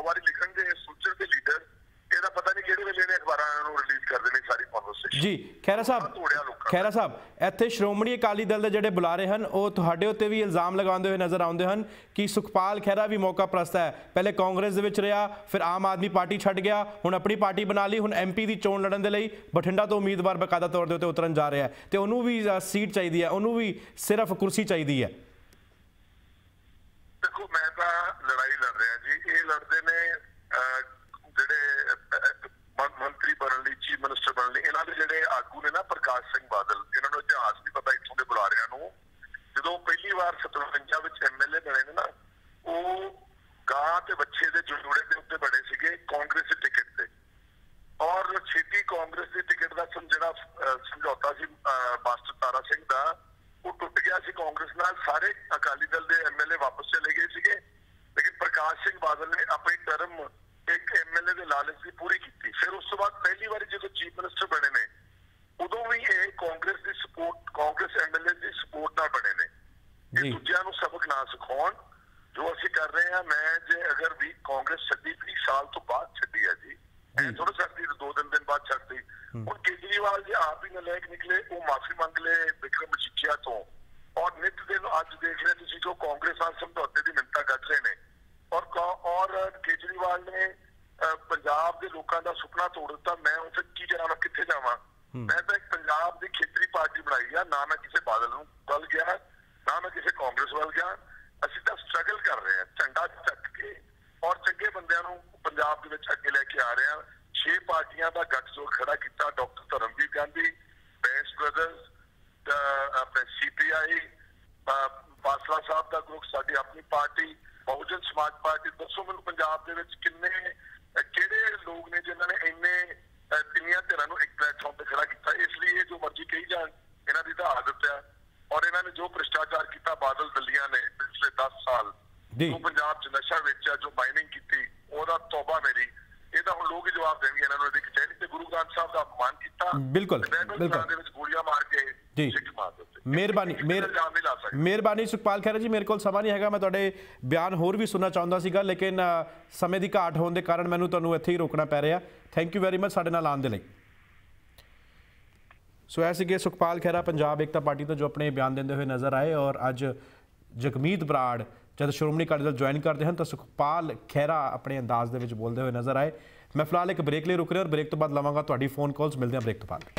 S10: ਕਰਦੇ ਨੇ ਸਾਰੀ ਕਨਵਰਸੇਸ਼ਨ।
S1: ਜੀ ਖਹਿਰਾ ਸਾਹਿਬ ਇੱਥੇ ਸ਼੍ਰੋਮਣੀ ਅਕਾਲੀ ਦਲ ਦੇ ਜਿਹੜੇ ਬੁਲਾਰੇ ਹਨ ਉਹ ਤੁਹਾਡੇ ਉੱਤੇ ਵੀ ਇਲਜ਼ਾਮ ਲਗਾਉਂਦੇ ਹੋਏ ਨਜ਼ਰ ਆਉਂਦੇ ਹਨ ਕਿ ਸੁਖਪਾਲ ਖਹਿਰਾ ਵੀ ਮੌਕਾ ਪ੍ਰਸਤ ਹੈ, ਪਹਿਲੇ ਕਾਂਗਰਸ ਦੇ ਵਿੱਚ ਰਿਹਾ, ਫਿਰ ਆਮ ਆਦਮੀ ਪਾਰਟੀ ਛੱਡ ਗਿਆ, ਹੁਣ ਆਪਣੀ ਪਾਰਟੀ ਬਣਾ ਲਈ, ਹੁਣ MP ਦੀ ਚੋਣ ਲੜਨ ਦੇ ਲਈ ਬਠਿੰਡਾ ਤੋਂ ਉਮੀਦਵਾਰ ਬਕਾਇਦਾ ਤੌਰ ਦੇ ਉੱਤੇ ਉਤਰਨ ਜਾ ਰਿਹਾ ਹੈ ਤੇ ਉਹਨੂੰ ਵੀ ਸੀਟ ਚਾਹੀਦੀ ਹੈ, ਉਹਨੂੰ ਵੀ ਸਿਰਫ ਕੁਰਸੀ ਚਾਹੀਦੀ ਹੈ।
S10: ਦੇਖੋ ਮੈਂ ਤਾਂ ਲੜਾਈ ਲੜ ਰਿਹਾ ਜੀ, ਇਹ ਲੜਦੇ ਨੇ ਜਿਹੜੇ ਮੰਤਰੀ ਬਣਨ ਲਈ, ਚੀਫ ਮਿਨਿਸਟਰ ਬਣਨ ਲਈ। ਇਹਨਾਂ ਦੇ ਜਿਹੜੇ ਆਗੂ ਨੇ ਨਾ ਪ੍ਰਕਾਸ਼ ਸਿੰਘ ਬਾਦਲ, ਇਹਨਾਂ ਨੂੰ ਇਤਿਹਾਸ ਨਹੀਂ ਪਤਾ ਇੱਥੋਂ ਦੇ ਬੁਲਾਰਿਆਂ ਨੂੰ। ਜਦੋਂ ਪਹਿਲੀ ਵਾਰ 57 ਵਿੱਚ MLA ਬਣੇ ਨੇ ਨਾ, ਉਹ ਗਾਂ ਤੇ ਬੱਚੇ ਦੇ ਜੋੜੇ ਦੇ ਉੱਤੇ ਬਣੇ ਸੀਗੇ ਕਾਂਗਰਸ ਦੀ ਟਿਕਟ ਤੇ, ਔਰ ਛੇਤੀ ਕਾਂਗਰਸ ਦੀ ਟਿਕਟ ਦਾ ਜਿਹੜਾ ਸਮਝੌਤਾ ਸੀ ਮਾਸਟਰ ਤਾਰਾ ਸਿੰਘ ਦਾ, ਉਹ ਟੁੱਟ ਗਿਆ ਸੀ ਕਾਂਗਰਸ ਨਾਲ। ਸਾਰੇ ਅਕਾਲੀ ਦਲ ਦੇ MLA ਵਾਪਸ ਚਲੇ ਗਏ ਸੀਗੇ, ਲੇਕਿਨ ਪ੍ਰਕਾਸ਼ ਸਿੰਘ ਬਾਦਲ ਨੇ ਆਪਣੀ ਟਰਮ ਇੱਕ MLA ਦੇ ਲਾਲਚ ਦੀ ਪੂਰੀ ਕੀਤੀ। ਫਿਰ ਉਸ ਤੋਂ ਬਾਅਦ ਪਹਿਲੀ ਵਾਰੀ ਜਦੋਂ ਚੀਫ ਮਿਨਿਸਟਰ ਬਣੇ ਨੇ, ਉਦੋਂ ਵੀ ਇਹ ਕਾਂਗਰਸ ਦੀ ਸਪੋਰਟ, ਕਾਂਗਰਸ MLA ਦੀ ਸਪੋਰਟ ਨਾਲ ਬਣੇ ਨੇ। ਇਹ ਦੂਜਿਆਂ ਨੂੰ ਸਬਕ ਨਾ ਸਿਖਾਉਣ ਜੋ ਅਸੀਂ ਕਰ ਰਹੇ ਹਾਂ। ਮੈਂ ਜੇ ਅਗਰ ਵੀ ਕਾਂਗਰਸ ਛੱਡੀ 20 ਸਾਲ ਤੋਂ ਬਾਅਦ ਛੱਡੀ ਹੈ ਜੀ, ਇਹ ਥੋੜਾ ਛੱਡਦੀ 2 ਦਿਨ ਬਾਅਦ ਛੱਡਦੀ। ਹੁਣ ਕੇਜਰੀਵਾਲ ਜੀ ਆਪ ਹੀ ਨਲਾਇਕ ਨਿਕਲੇ, ਉਹ ਮਾਫੀ ਮੰਗ ਲਏ ਵਿਕਰਮ ਮਜੀਠੀਆ ਤੋਂ, ਔਰ ਨਿੱਤ ਦਿਨ ਅੱਜ ਦੇਖ ਰਹੇ ਤੁਸੀਂ ਜੋ ਕਾਂਗਰਸ ਨਾਲ ਸਮਝੌਤੇ ਦੀ ਮਿੰਨਤਾਂ ਕੱਢ ਰਹੇ ਨੇ। ਔਰ ਕੇਜਰੀਵਾਲ ਨੇ ਪੰਜਾਬ ਦੇ ਲੋਕਾਂ ਦਾ ਸੁਪਨਾ ਤੋੜ ਦਿੱਤਾ। ਮੈਂ ਉੱਥੇ ਕੀ ਕਰਾਂ, ਮੈਂ ਕਿੱਥੇ ਜਾਵਾਂ? ਮੈਂ ਤਾਂ ਇੱਕ ਪੰਜਾਬ ਦੀ ਖੇਤਰੀ ਪਾਰਟੀ ਬਣਾਈ ਆ, ਨਾ ਮੈਂ ਕਿਸੇ ਬਾਦਲ ਨੂੰ ਵੱਲ ਗਿਆ, ਨਾ ਮੈਂ ਕਿਸੇ ਕਾਂਗਰਸ ਵੱਲ ਗਿਆ। ਅਸੀਂ ਤਾਂ ਸਟਰਗਲ ਕਰ ਰਹੇ ਹਾਂ ਝੰਡਾ ਚੱਕ ਕੇ, ਔਰ ਚੰਗੇ ਬੰਦਿਆਂ ਨੂੰ ਪੰਜਾਬ ਦੇ ਵਿੱਚ ਅੱਗੇ ਲੈ ਕੇ ਆ ਰਹੇ ਹਾਂ। 6 ਪਾਰਟੀਆਂ ਦਾ ਗੱਠਜੋੜ ਖੜਾ ਕੀਤਾ, ਡਾਕਟਰ ਧਰਮਵੀਰ ਗਾਂਧੀ, ਬੈਂਸ ਬ੍ਰਦਰਸ, ਆਪਣੇ CPI, ਬਾਸਲਾ ਸਾਹਿਬ ਦਾ ਗਰੁੱਪ, ਸਾਡੀ ਆਪਣੀ ਪਾਰਟੀ, ਬਹੁਜਨ ਸਮਾਜ ਪਾਰਟੀ। ਦੱਸੋ ਮੈਨੂੰ ਪੰਜਾਬ ਦੇ ਵਿੱਚ ਕਿਹੜੇ ਲੋਕ ਨੇ ਜਿਨ੍ਹਾਂ ਨੇ ਇੰਨੇ ਤਿੰਨੀਆਂ ਧਿਰਾਂ ਨੂੰ ਇੱਕ ਪਲੇਟਫਾਰਮ ਤੇ ਖੜਾ ਕੀਤਾ? ਇਸ ਲਈ ਇਹ ਜੋ ਮਰਜ਼ੀ ਕਹੀ ਜਾਣ, ਇਹਨਾਂ ਦੀ ਤਾਂ ਆਦਤ ਹੈ। ਔਰ ਇਹਨਾਂ ਨੇ ਜੋ ਭ੍ਰਿਸ਼ਟਾਚਾਰ ਕੀਤਾ ਬਾਦਲ ਦਲੀਆਂ ਨੇ ਪਿਛਲੇ 10 ਸਾਲ, ਜੋ ਪੰਜਾਬ 'ਚ ਨਸ਼ਾ ਵੇਚਿਆ, ਜੋ ਮਾਈਨਿੰਗ ਕੀਤੀ, ਉਹਦਾ ਤੌਬਾ ਮੇਰੀ। ਇਹ ਤਾਂ ਹੁਣ ਲੋਕ ਹੀ ਜਵਾਬ ਦੇਣਗੇ ਇਹਨਾਂ ਨੂੰ। ਇਹਦੀ ਕਚਹਿਰੀ ਤੇ ਗੁਰੂ ਗ੍ਰੰਥ ਸਾਹਿਬ ਦਾ ਅਪਮਾਨ ਕੀਤਾ,
S1: ਬਿਲਕੁਲ
S10: ਦੇ ਵਿੱਚ ਗੋਲੀਆਂ ਮਾਰ ਕੇ ਸਿੱਖ ਮਾਰ ਦਿੱਤੇ।
S1: ਮਿਹਰਬਾਨੀ ਸੁਖਪਾਲ ਖਹਿਰਾ ਜੀ, ਮੇਰੇ ਕੋਲ ਸਮਾਂ ਨਹੀਂ ਹੈਗਾ, ਮੈਂ ਤੁਹਾਡੇ ਬਿਆਨ ਹੋਰ ਵੀ ਸੁਣਨਾ ਚਾਹੁੰਦਾ ਸੀਗਾ, ਲੇਕਿਨ ਸਮੇਂ ਦੀ ਘਾਟ ਹੋਣ ਦੇ ਕਾਰਨ ਮੈਨੂੰ ਤੁਹਾਨੂੰ ਇੱਥੇ ਹੀ ਰੋਕਣਾ ਪੈ ਰਿਹਾ। ਥੈਂਕ ਯੂ ਵੈਰੀ ਮਚ ਸਾਡੇ ਨਾਲ ਆਉਣ ਦੇ ਲਈ। ਸੋ ਇਹ ਸੀਗੇ ਸੁਖਪਾਲ ਖਹਿਰਾ ਪੰਜਾਬ ਏਕਤਾ ਪਾਰਟੀ ਤੋਂ, ਜੋ ਆਪਣੇ ਬਿਆਨ ਦਿੰਦੇ ਹੋਏ ਨਜ਼ਰ ਆਏ। ਔਰ ਅੱਜ ਜਗਮੀਤ ਬਰਾੜ ਜਦ ਸ਼੍ਰੋਮਣੀ ਅਕਾਲੀ ਦਲ ਜੁਆਇਨ ਕਰਦੇ ਹਨ ਤਾਂ ਸੁਖਪਾਲ ਖਹਿਰਾ ਆਪਣੇ ਅੰਦਾਜ਼ ਦੇ ਵਿੱਚ ਬੋਲਦੇ ਹੋਏ ਨਜ਼ਰ ਆਏ। ਮੈਂ ਫਿਲਹਾਲ ਇੱਕ ਬ੍ਰੇਕ ਲਈ ਰੁਕ ਰਿਹਾ, ਔਰ ਬ੍ਰੇਕ ਤੋਂ ਬਾਅਦ ਲਵਾਂਗਾ ਤੁਹਾਡੀ ਫੋਨ ਕਾਲਸ। ਮਿਲਦੇ ਹਾਂ ਬ੍ਰੇਕ ਤੋਂ ਬਾਅਦ।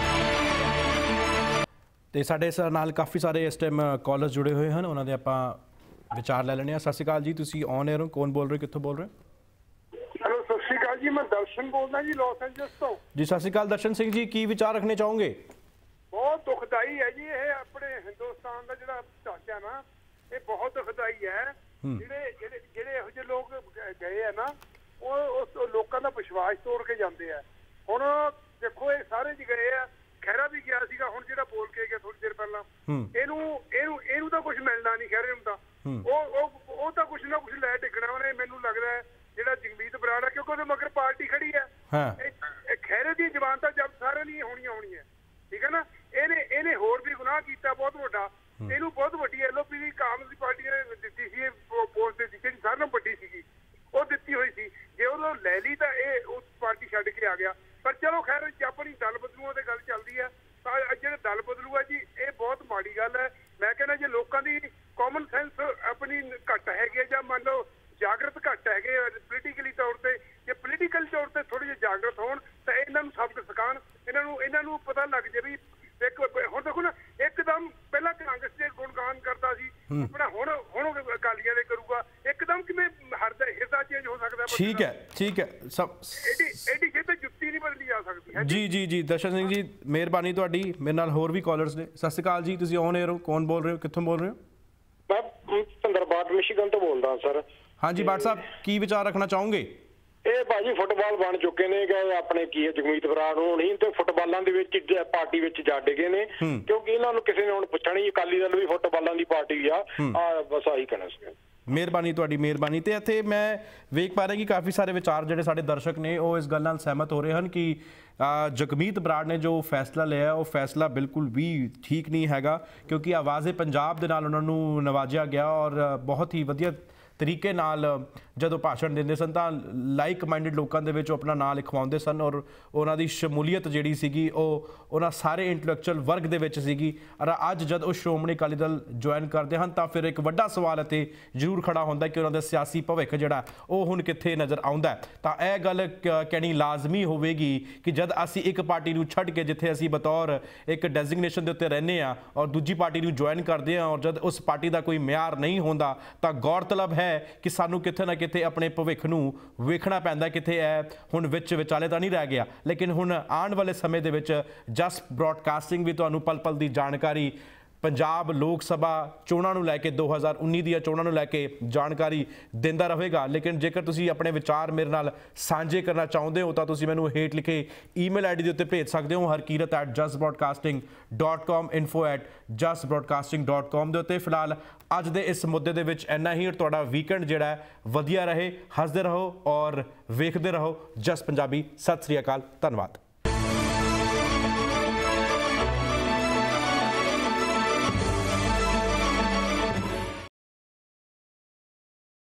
S1: ਤੇ ਸਾਡੇ ਇਸ ਨਾਲ ਕਾਫੀ ਸਾਰੇ ਇਸ ਟਾਈਮ ਕਾਲਰਸ ਜੁੜੇ ਹੋਏ ਹਨ, ਉਹਨਾਂ ਦੇ ਆਪਾਂ ਵਿਚਾਰ ਲੈ ਲੈਣੇ ਆ। ਸਤਿ ਸ਼੍ਰੀ ਅਕਾਲ ਜੀ, ਤੁਸੀਂ ਔਨ 에ਅਰ ਹੋ, ਕੌਣ ਬੋਲ ਰਹੇ, ਕਿੱਥੋਂ ਬੋਲ ਰਹੇ?
S11: ਹੈਲੋ, ਸਤਿ ਸ਼੍ਰੀ ਅਕਾਲ ਜੀ, ਮੈਂ ਦਰਸ਼ਨ ਬੋਲਦਾ ਜੀ, ਲਾਸ ਐਂਜਲਸ ਤੋਂ।
S1: ਜੀ ਸਤਿ ਸ਼੍ਰੀ ਅਕਾਲ ਦਰਸ਼ਨ ਸਿੰਘ ਜੀ, ਕੀ ਵਿਚਾਰ ਰੱਖਣੇ ਚਾਹੋਗੇ?
S11: ਬਹੁਤ ਦੁਖਦਾਈ ਹੈ ਜੀ ਇਹ ਆਪਣੇ ਹਿੰਦੁਸਤਾਨ ਦਾ ਜਿਹੜਾ ਢਾਂਚਾ ਨਾ, ਇਹ ਬਹੁਤ ਦੁਖਦਾਈ ਹੈ। ਜਿਹੜੇ ਇਹੋ ਜਿਹੇ ਲੋਕ ਗਏ ਆ ਨਾ, ਉਹ ਲੋਕਾਂ ਦਾ ਵਿਸ਼ਵਾਸ ਤੋੜ ਕੇ ਜਾਂਦੇ ਆ। ਹੁਣ ਦੇਖੋ ਇਹ ਸਾਰੇ ਜੀ ਗਏ ਆ, ਖਹਿਰਾ ਵੀ ਗਿਆ ਸੀਗਾ, ਹੁਣ ਜਿਹੜਾ ਬੋਲ ਕੇ ਗਿਆ ਥੋੜੀ ਦੇਰ ਪਹਿਲਾਂ, ਇਹਨੂੰ ਤਾਂ ਕੁਝ ਮਿਲਣਾ ਨਹੀਂ ਖਹਿਰੇ ਨੂੰ ਤਾਂ। ਉਹ ਤਾਂ ਕੁਝ ਨਾ ਕੁਝ ਲੈ ਟਿਕਣਾ ਉਹਨੇ, ਮੈਨੂੰ ਲੱਗਦਾ ਹੈ ਜਿਹੜਾ ਜਗਮੀਤ ਬਰਾੜ ਹੈ, ਕਿਉਂਕਿ ਉਹਦੇ ਮਗਰ ਪਾਰਟੀ ਖੜੀ ਹੈ। ਖਹਿਰੇ ਦੀ ਜ਼ਬਾਨ ਤਾਂ ਜਦ ਸਾਰਿਆਂ ਦੀ ਹੋਣੀ ਹੈ, ਠੀਕ ਹੈ ਨਾ। ਇਹਨੇ ਹੋਰ ਵੀ ਗੁਨਾਹ ਕੀਤਾ ਬਹੁਤ ਵੱਡਾ, ਇਹਨੂੰ ਬਹੁਤ ਵੱਡੀ LOP ਦੀ ਕਾਂਗਰਸ ਦੀ ਪਾਰਟੀ ਨੇ ਦਿੱਤੀ ਸੀ, ਪੋਸਟ ਦਿੱਤੀ ਜਿਹੜੀ ਸਾਰਿਆਂ ਨਾਲੋਂ ਵੱਡੀ ਸੀਗੀ, ਉਹ ਦਿੱਤੀ ਹੋਈ ਸੀ। ਜੇ ਉਹਨੂੰ ਲੈ ਲਈ ਤਾਂ ਇਹ ਉਸ ਪਾਰਟੀ ਛੱਡ ਕੇ ਆ ਗਿਆ। ਪਰ ਚਲੋ ਖੈਰ, ਆਪਣੀ ਦਲ ਬਦਲੂਆਂ ਤੇ ਗੱਲ ਚੱਲਦੀ ਹੈ, ਤਾਂ ਜਿਹੜੇ ਦਲ ਬਦਲੂ ਹੈ ਜੀ, ਇਹ ਬਹੁਤ ਮਾੜੀ ਗੱਲ ਹੈ। ਮੈਂ ਕਹਿੰਦਾ ਜੇ ਲੋਕਾਂ ਦੀ ਕਾਮਨ ਸੈਂਸ ਆਪਣੀ ਘੱਟ ਹੈਗੀ, ਜਾਂ ਮੰਨ ਲਓ ਜਾਗਰਤ ਘੱਟ ਹੈਗੇ ਪੋਲੀਟੀਕਲੀ ਤੌਰ ਤੇ, ਜੇ ਪੋਲੀਟੀਕਲ ਤੌਰ ਤੇ ਥੋੜੇ ਜਿਹੇ ਜਾਗਰਤ ਹੋਣ ਤਾਂ ਇਹਨਾਂ ਨੂੰ ਸਬਕ ਸਿਖਾਉਣ, ਇਹਨਾਂ ਨੂੰ ਪਤਾ ਲੱਗ ਜੇ ਵੀ ਇੱਕ ਹੁਣ ਦੇਖੋ ਨਾ, ਇੱਕਦਮ ਪਹਿਲਾਂ ਕਾਂਗਰਸ ਦੇ ਗੁਣਗਾਨ ਕਰਦਾ ਸੀ ਆਪਣਾ, ਹੁਣ ਅਕਾਲੀਆਂ ਦੇ ਕਰੂਗਾ, ਇੱਕਦਮ ਕਿਵੇਂ ਹਿਰਦਾ ਚੇਂਜ ਹੋ ਸਕਦਾ?
S1: ਠੀਕ ਹੈ
S11: ਐਡੀ ਛੇਤੀ ਜੁੱਤੀ ਨਹੀਂ ਬਦਲੀ ਜਾ ਸਕਦੀ।
S1: ਜੀ ਦਰਸ਼ਨ ਸਿੰਘ ਜੀ, ਮਿਹਰਬਾਨੀ ਤੁਹਾਡੀ। ਮੇਰੇ ਨਾਲ ਹੋਰ ਵੀ ਕਾਲਰਸ ਨੇ। ਸਤਿ ਸ਼੍ਰੀ ਅਕਾਲ ਜੀ, ਤੁਸੀਂ ਔਨ 에ਅਰ ਹੋ, ਕੌਣ ਬੋਲ ਰਹੇ ਹੋ, ਕਿੱਥੋਂ ਬੋਲ ਰਹੇ ਹੋ?
S12: ਮੈਂ ਭਿੰਦਰ ਬਾਟ ਮਿਸ਼ੀਗਨ ਤੋਂ ਬੋਲਦਾ ਸਰ।
S1: ਹਾਂਜੀ ਬਾਟ ਸਾਹਿਬ, ਕੀ ਵਿਚਾਰ ਰੱਖਣਾ ਚਾਹੋਗੇ?
S12: ਇਹ ਭਾਜੀ ਫੁੱਟਬਾਲ ਬਣ ਚੁੱਕੇ ਨੇ ਕਿ ਆਪਣੇ ਕੀ ਹੈ, ਜਗਮੀਤ ਬਰਾੜ ਨੂੰ ਨਹੀਂ ਤੇ ਫੁੱਟਬਾਲਾਂ ਦੇ ਵਿੱਚ ਪਾਰਟੀ ਵਿੱਚ ਜੱਡ ਗਏ ਨੇ, ਕਿਉਂਕਿ ਇਹਨਾਂ ਨੂੰ ਕਿਸੇ ਨੇ ਹੁਣ ਪੁੱਛਣਾ ਨਹੀਂ। ਅਕਾਲੀ ਦਲ ਵੀ ਫੁੱਟਬਾਲਾਂ ਦੀ ਪਾਰਟੀ ਆ, ਬਸ ਆਹੀ ਕਹਿਣਾ ਸੀ।
S1: ਮਿਹਰਬਾਨੀ ਤੁਹਾਡੀ, ਮਿਹਰਬਾਨੀ। ਤੇ ਇੱਥੇ ਮੈਂ ਵੇਖ ਪਾ ਰਿਹਾ ਕਿ ਕਾਫੀ ਸਾਰੇ ਵਿਚਾਰ ਜਿਹੜੇ ਸਾਡੇ ਦਰਸ਼ਕ ਨੇ ਉਹ ਇਸ ਗੱਲ ਨਾਲ ਸਹਿਮਤ ਹੋ ਰਹੇ ਹਨ ਕਿ ਜਗਮੀਤ ਬਰਾੜ ਨੇ ਜੋ ਫੈਸਲਾ ਲਿਆ ਉਹ ਫੈਸਲਾ ਬਿਲਕੁਲ ਵੀ ਠੀਕ ਨਹੀਂ ਹੈਗਾ, ਕਿਉਂਕਿ ਆਵਾਜ਼ੇ ਪੰਜਾਬ ਦੇ ਨਾਲ ਉਹਨਾਂ ਨੂੰ ਨਵਾਜਿਆ ਗਿਆ ਔਰ ਬਹੁਤ ਹੀ ਵਧੀਆ ਤਰੀਕੇ ਨਾਲ ਜਦੋਂ ਭਾਸ਼ਣ ਦਿੰਦੇ ਸਨ ਤਾਂ ਲਾਈਕ ਮਾਈਂਡਡ ਲੋਕਾਂ ਦੇ ਵਿੱਚ ਆਪਣਾ ਨਾਂ ਲਿਖਵਾਉਂਦੇ ਸਨ ਔਰ ਉਹਨਾਂ ਦੀ ਸ਼ਮੂਲੀਅਤ ਜਿਹੜੀ ਸੀਗੀ ਉਹ ਉਹਨਾਂ ਸਾਰੇ ਇੰਟੈਲੈਕਚੁਅਲ ਵਰਗ ਦੇ ਵਿੱਚ ਸੀਗੀ। ਔਰ ਅੱਜ ਜਦ ਉਹ ਸ਼੍ਰੋਮਣੀ ਅਕਾਲੀ ਦਲ ਜੁਆਇਨ ਕਰਦੇ ਹਨ ਤਾਂ ਫਿਰ ਇੱਕ ਵੱਡਾ ਸਵਾਲ ਅਤੇ ਜ਼ਰੂਰ ਖੜਾ ਹੁੰਦਾ ਕਿ ਉਹਨਾਂ ਦਾ ਸਿਆਸੀ ਭਵਿੱਖ ਜਿਹੜਾ ਉਹ ਹੁਣ ਕਿੱਥੇ ਨਜ਼ਰ ਆਉਂਦਾ। ਤਾਂ ਇਹ ਗੱਲ ਕਹਿਣੀ ਲਾਜ਼ਮੀ ਹੋਵੇਗੀ ਕਿ ਜਦ ਅਸੀਂ ਇੱਕ ਪਾਰਟੀ ਨੂੰ ਛੱਡ ਕੇ ਜਿੱਥੇ ਅਸੀਂ ਬਤੌਰ ਇੱਕ ਡੈਜ਼ਿਗਨੇਸ਼ਨ ਦੇ ਉੱਤੇ ਰਹਿੰਦੇ ਹਾਂ ਔਰ ਦੂਜੀ ਪਾਰਟੀ ਨੂੰ ਜੁਆਇਨ ਕਰਦੇ ਹਾਂ ਔਰ ਜਦ ਉਸ ਪਾਰਟੀ ਦਾ ਕੋਈ ਮਿਆਰ ਨਹੀਂ ਹੁੰਦਾ ਤਾਂ ਗੌਰਤਲਬ ਹੈ ਕਿ ਸਾਨੂੰ ਕਿਤੇ ਨਾ ਕਿਤੇ ਆਪਣੇ ਭਵਿੱਖ ਨੂੰ ਵੇਖਣਾ ਪੈਂਦਾ। ਕਿਤੇ ਇਹ ਹੁਣ ਵਿੱਚ ਵਿਚਾਲੇ ਤਾਂ ਨਹੀਂ ਰਹਿ ਗਿਆ, ਲੇਕਿਨ ਹੁਣ ਆਉਣ ਵਾਲੇ ਸਮੇਂ ਦੇ ਵਿੱਚ ਜਸ ਬ੍ਰੌਡਕਾਸਟਿੰਗ ਵੀ ਤੁਹਾਨੂੰ ਪਲ ਪਲ ਦੀ ਜਾਣਕਾਰੀ ਪੰਜਾਬ ਲੋਕ ਸਭਾ ਚੋਣਾਂ ਨੂੰ ਲੈ ਕੇ 2019 ਦੀਆਂ ਚੋਣਾਂ ਨੂੰ ਲੈ ਕੇ ਜਾਣਕਾਰੀ ਦਿੰਦਾ ਰਹੇਗਾ। ਲੇਕਿਨ ਜੇਕਰ ਤੁਸੀਂ ਆਪਣੇ ਵਿਚਾਰ ਮੇਰੇ ਨਾਲ ਸਾਂਝੇ ਕਰਨਾ ਚਾਹੁੰਦੇ ਹੋ ਤਾਂ ਤੁਸੀਂ ਮੈਨੂੰ ਹੇਠ ਲਿਖੇ ਈਮੇਲ ਆਈਡੀ ਦੇ ਉੱਤੇ ਭੇਜ ਸਕਦੇ ਹੋ harkirat@justbroadcasting.com info@justbroadcasting.com ਦੇ ਉੱਤੇ। ਫਿਲਹਾਲ ਅੱਜ ਦੇ ਇਸ ਮੁੱਦੇ ਦੇ ਵਿੱਚ ਇੰਨਾ ਹੀ। ਤੁਹਾਡਾ ਵੀਕਐਂਡ ਜਿਹੜਾ ਵਧੀਆ ਰਹੇ, ਹੱਸਦੇ ਰਹੋ ਔਰ ਵੇਖਦੇ ਰਹੋ ਜਸ ਪੰਜਾਬੀ। ਸਤਿ ਸ੍ਰੀ ਅਕਾਲ, ਧੰਨਵਾਦ।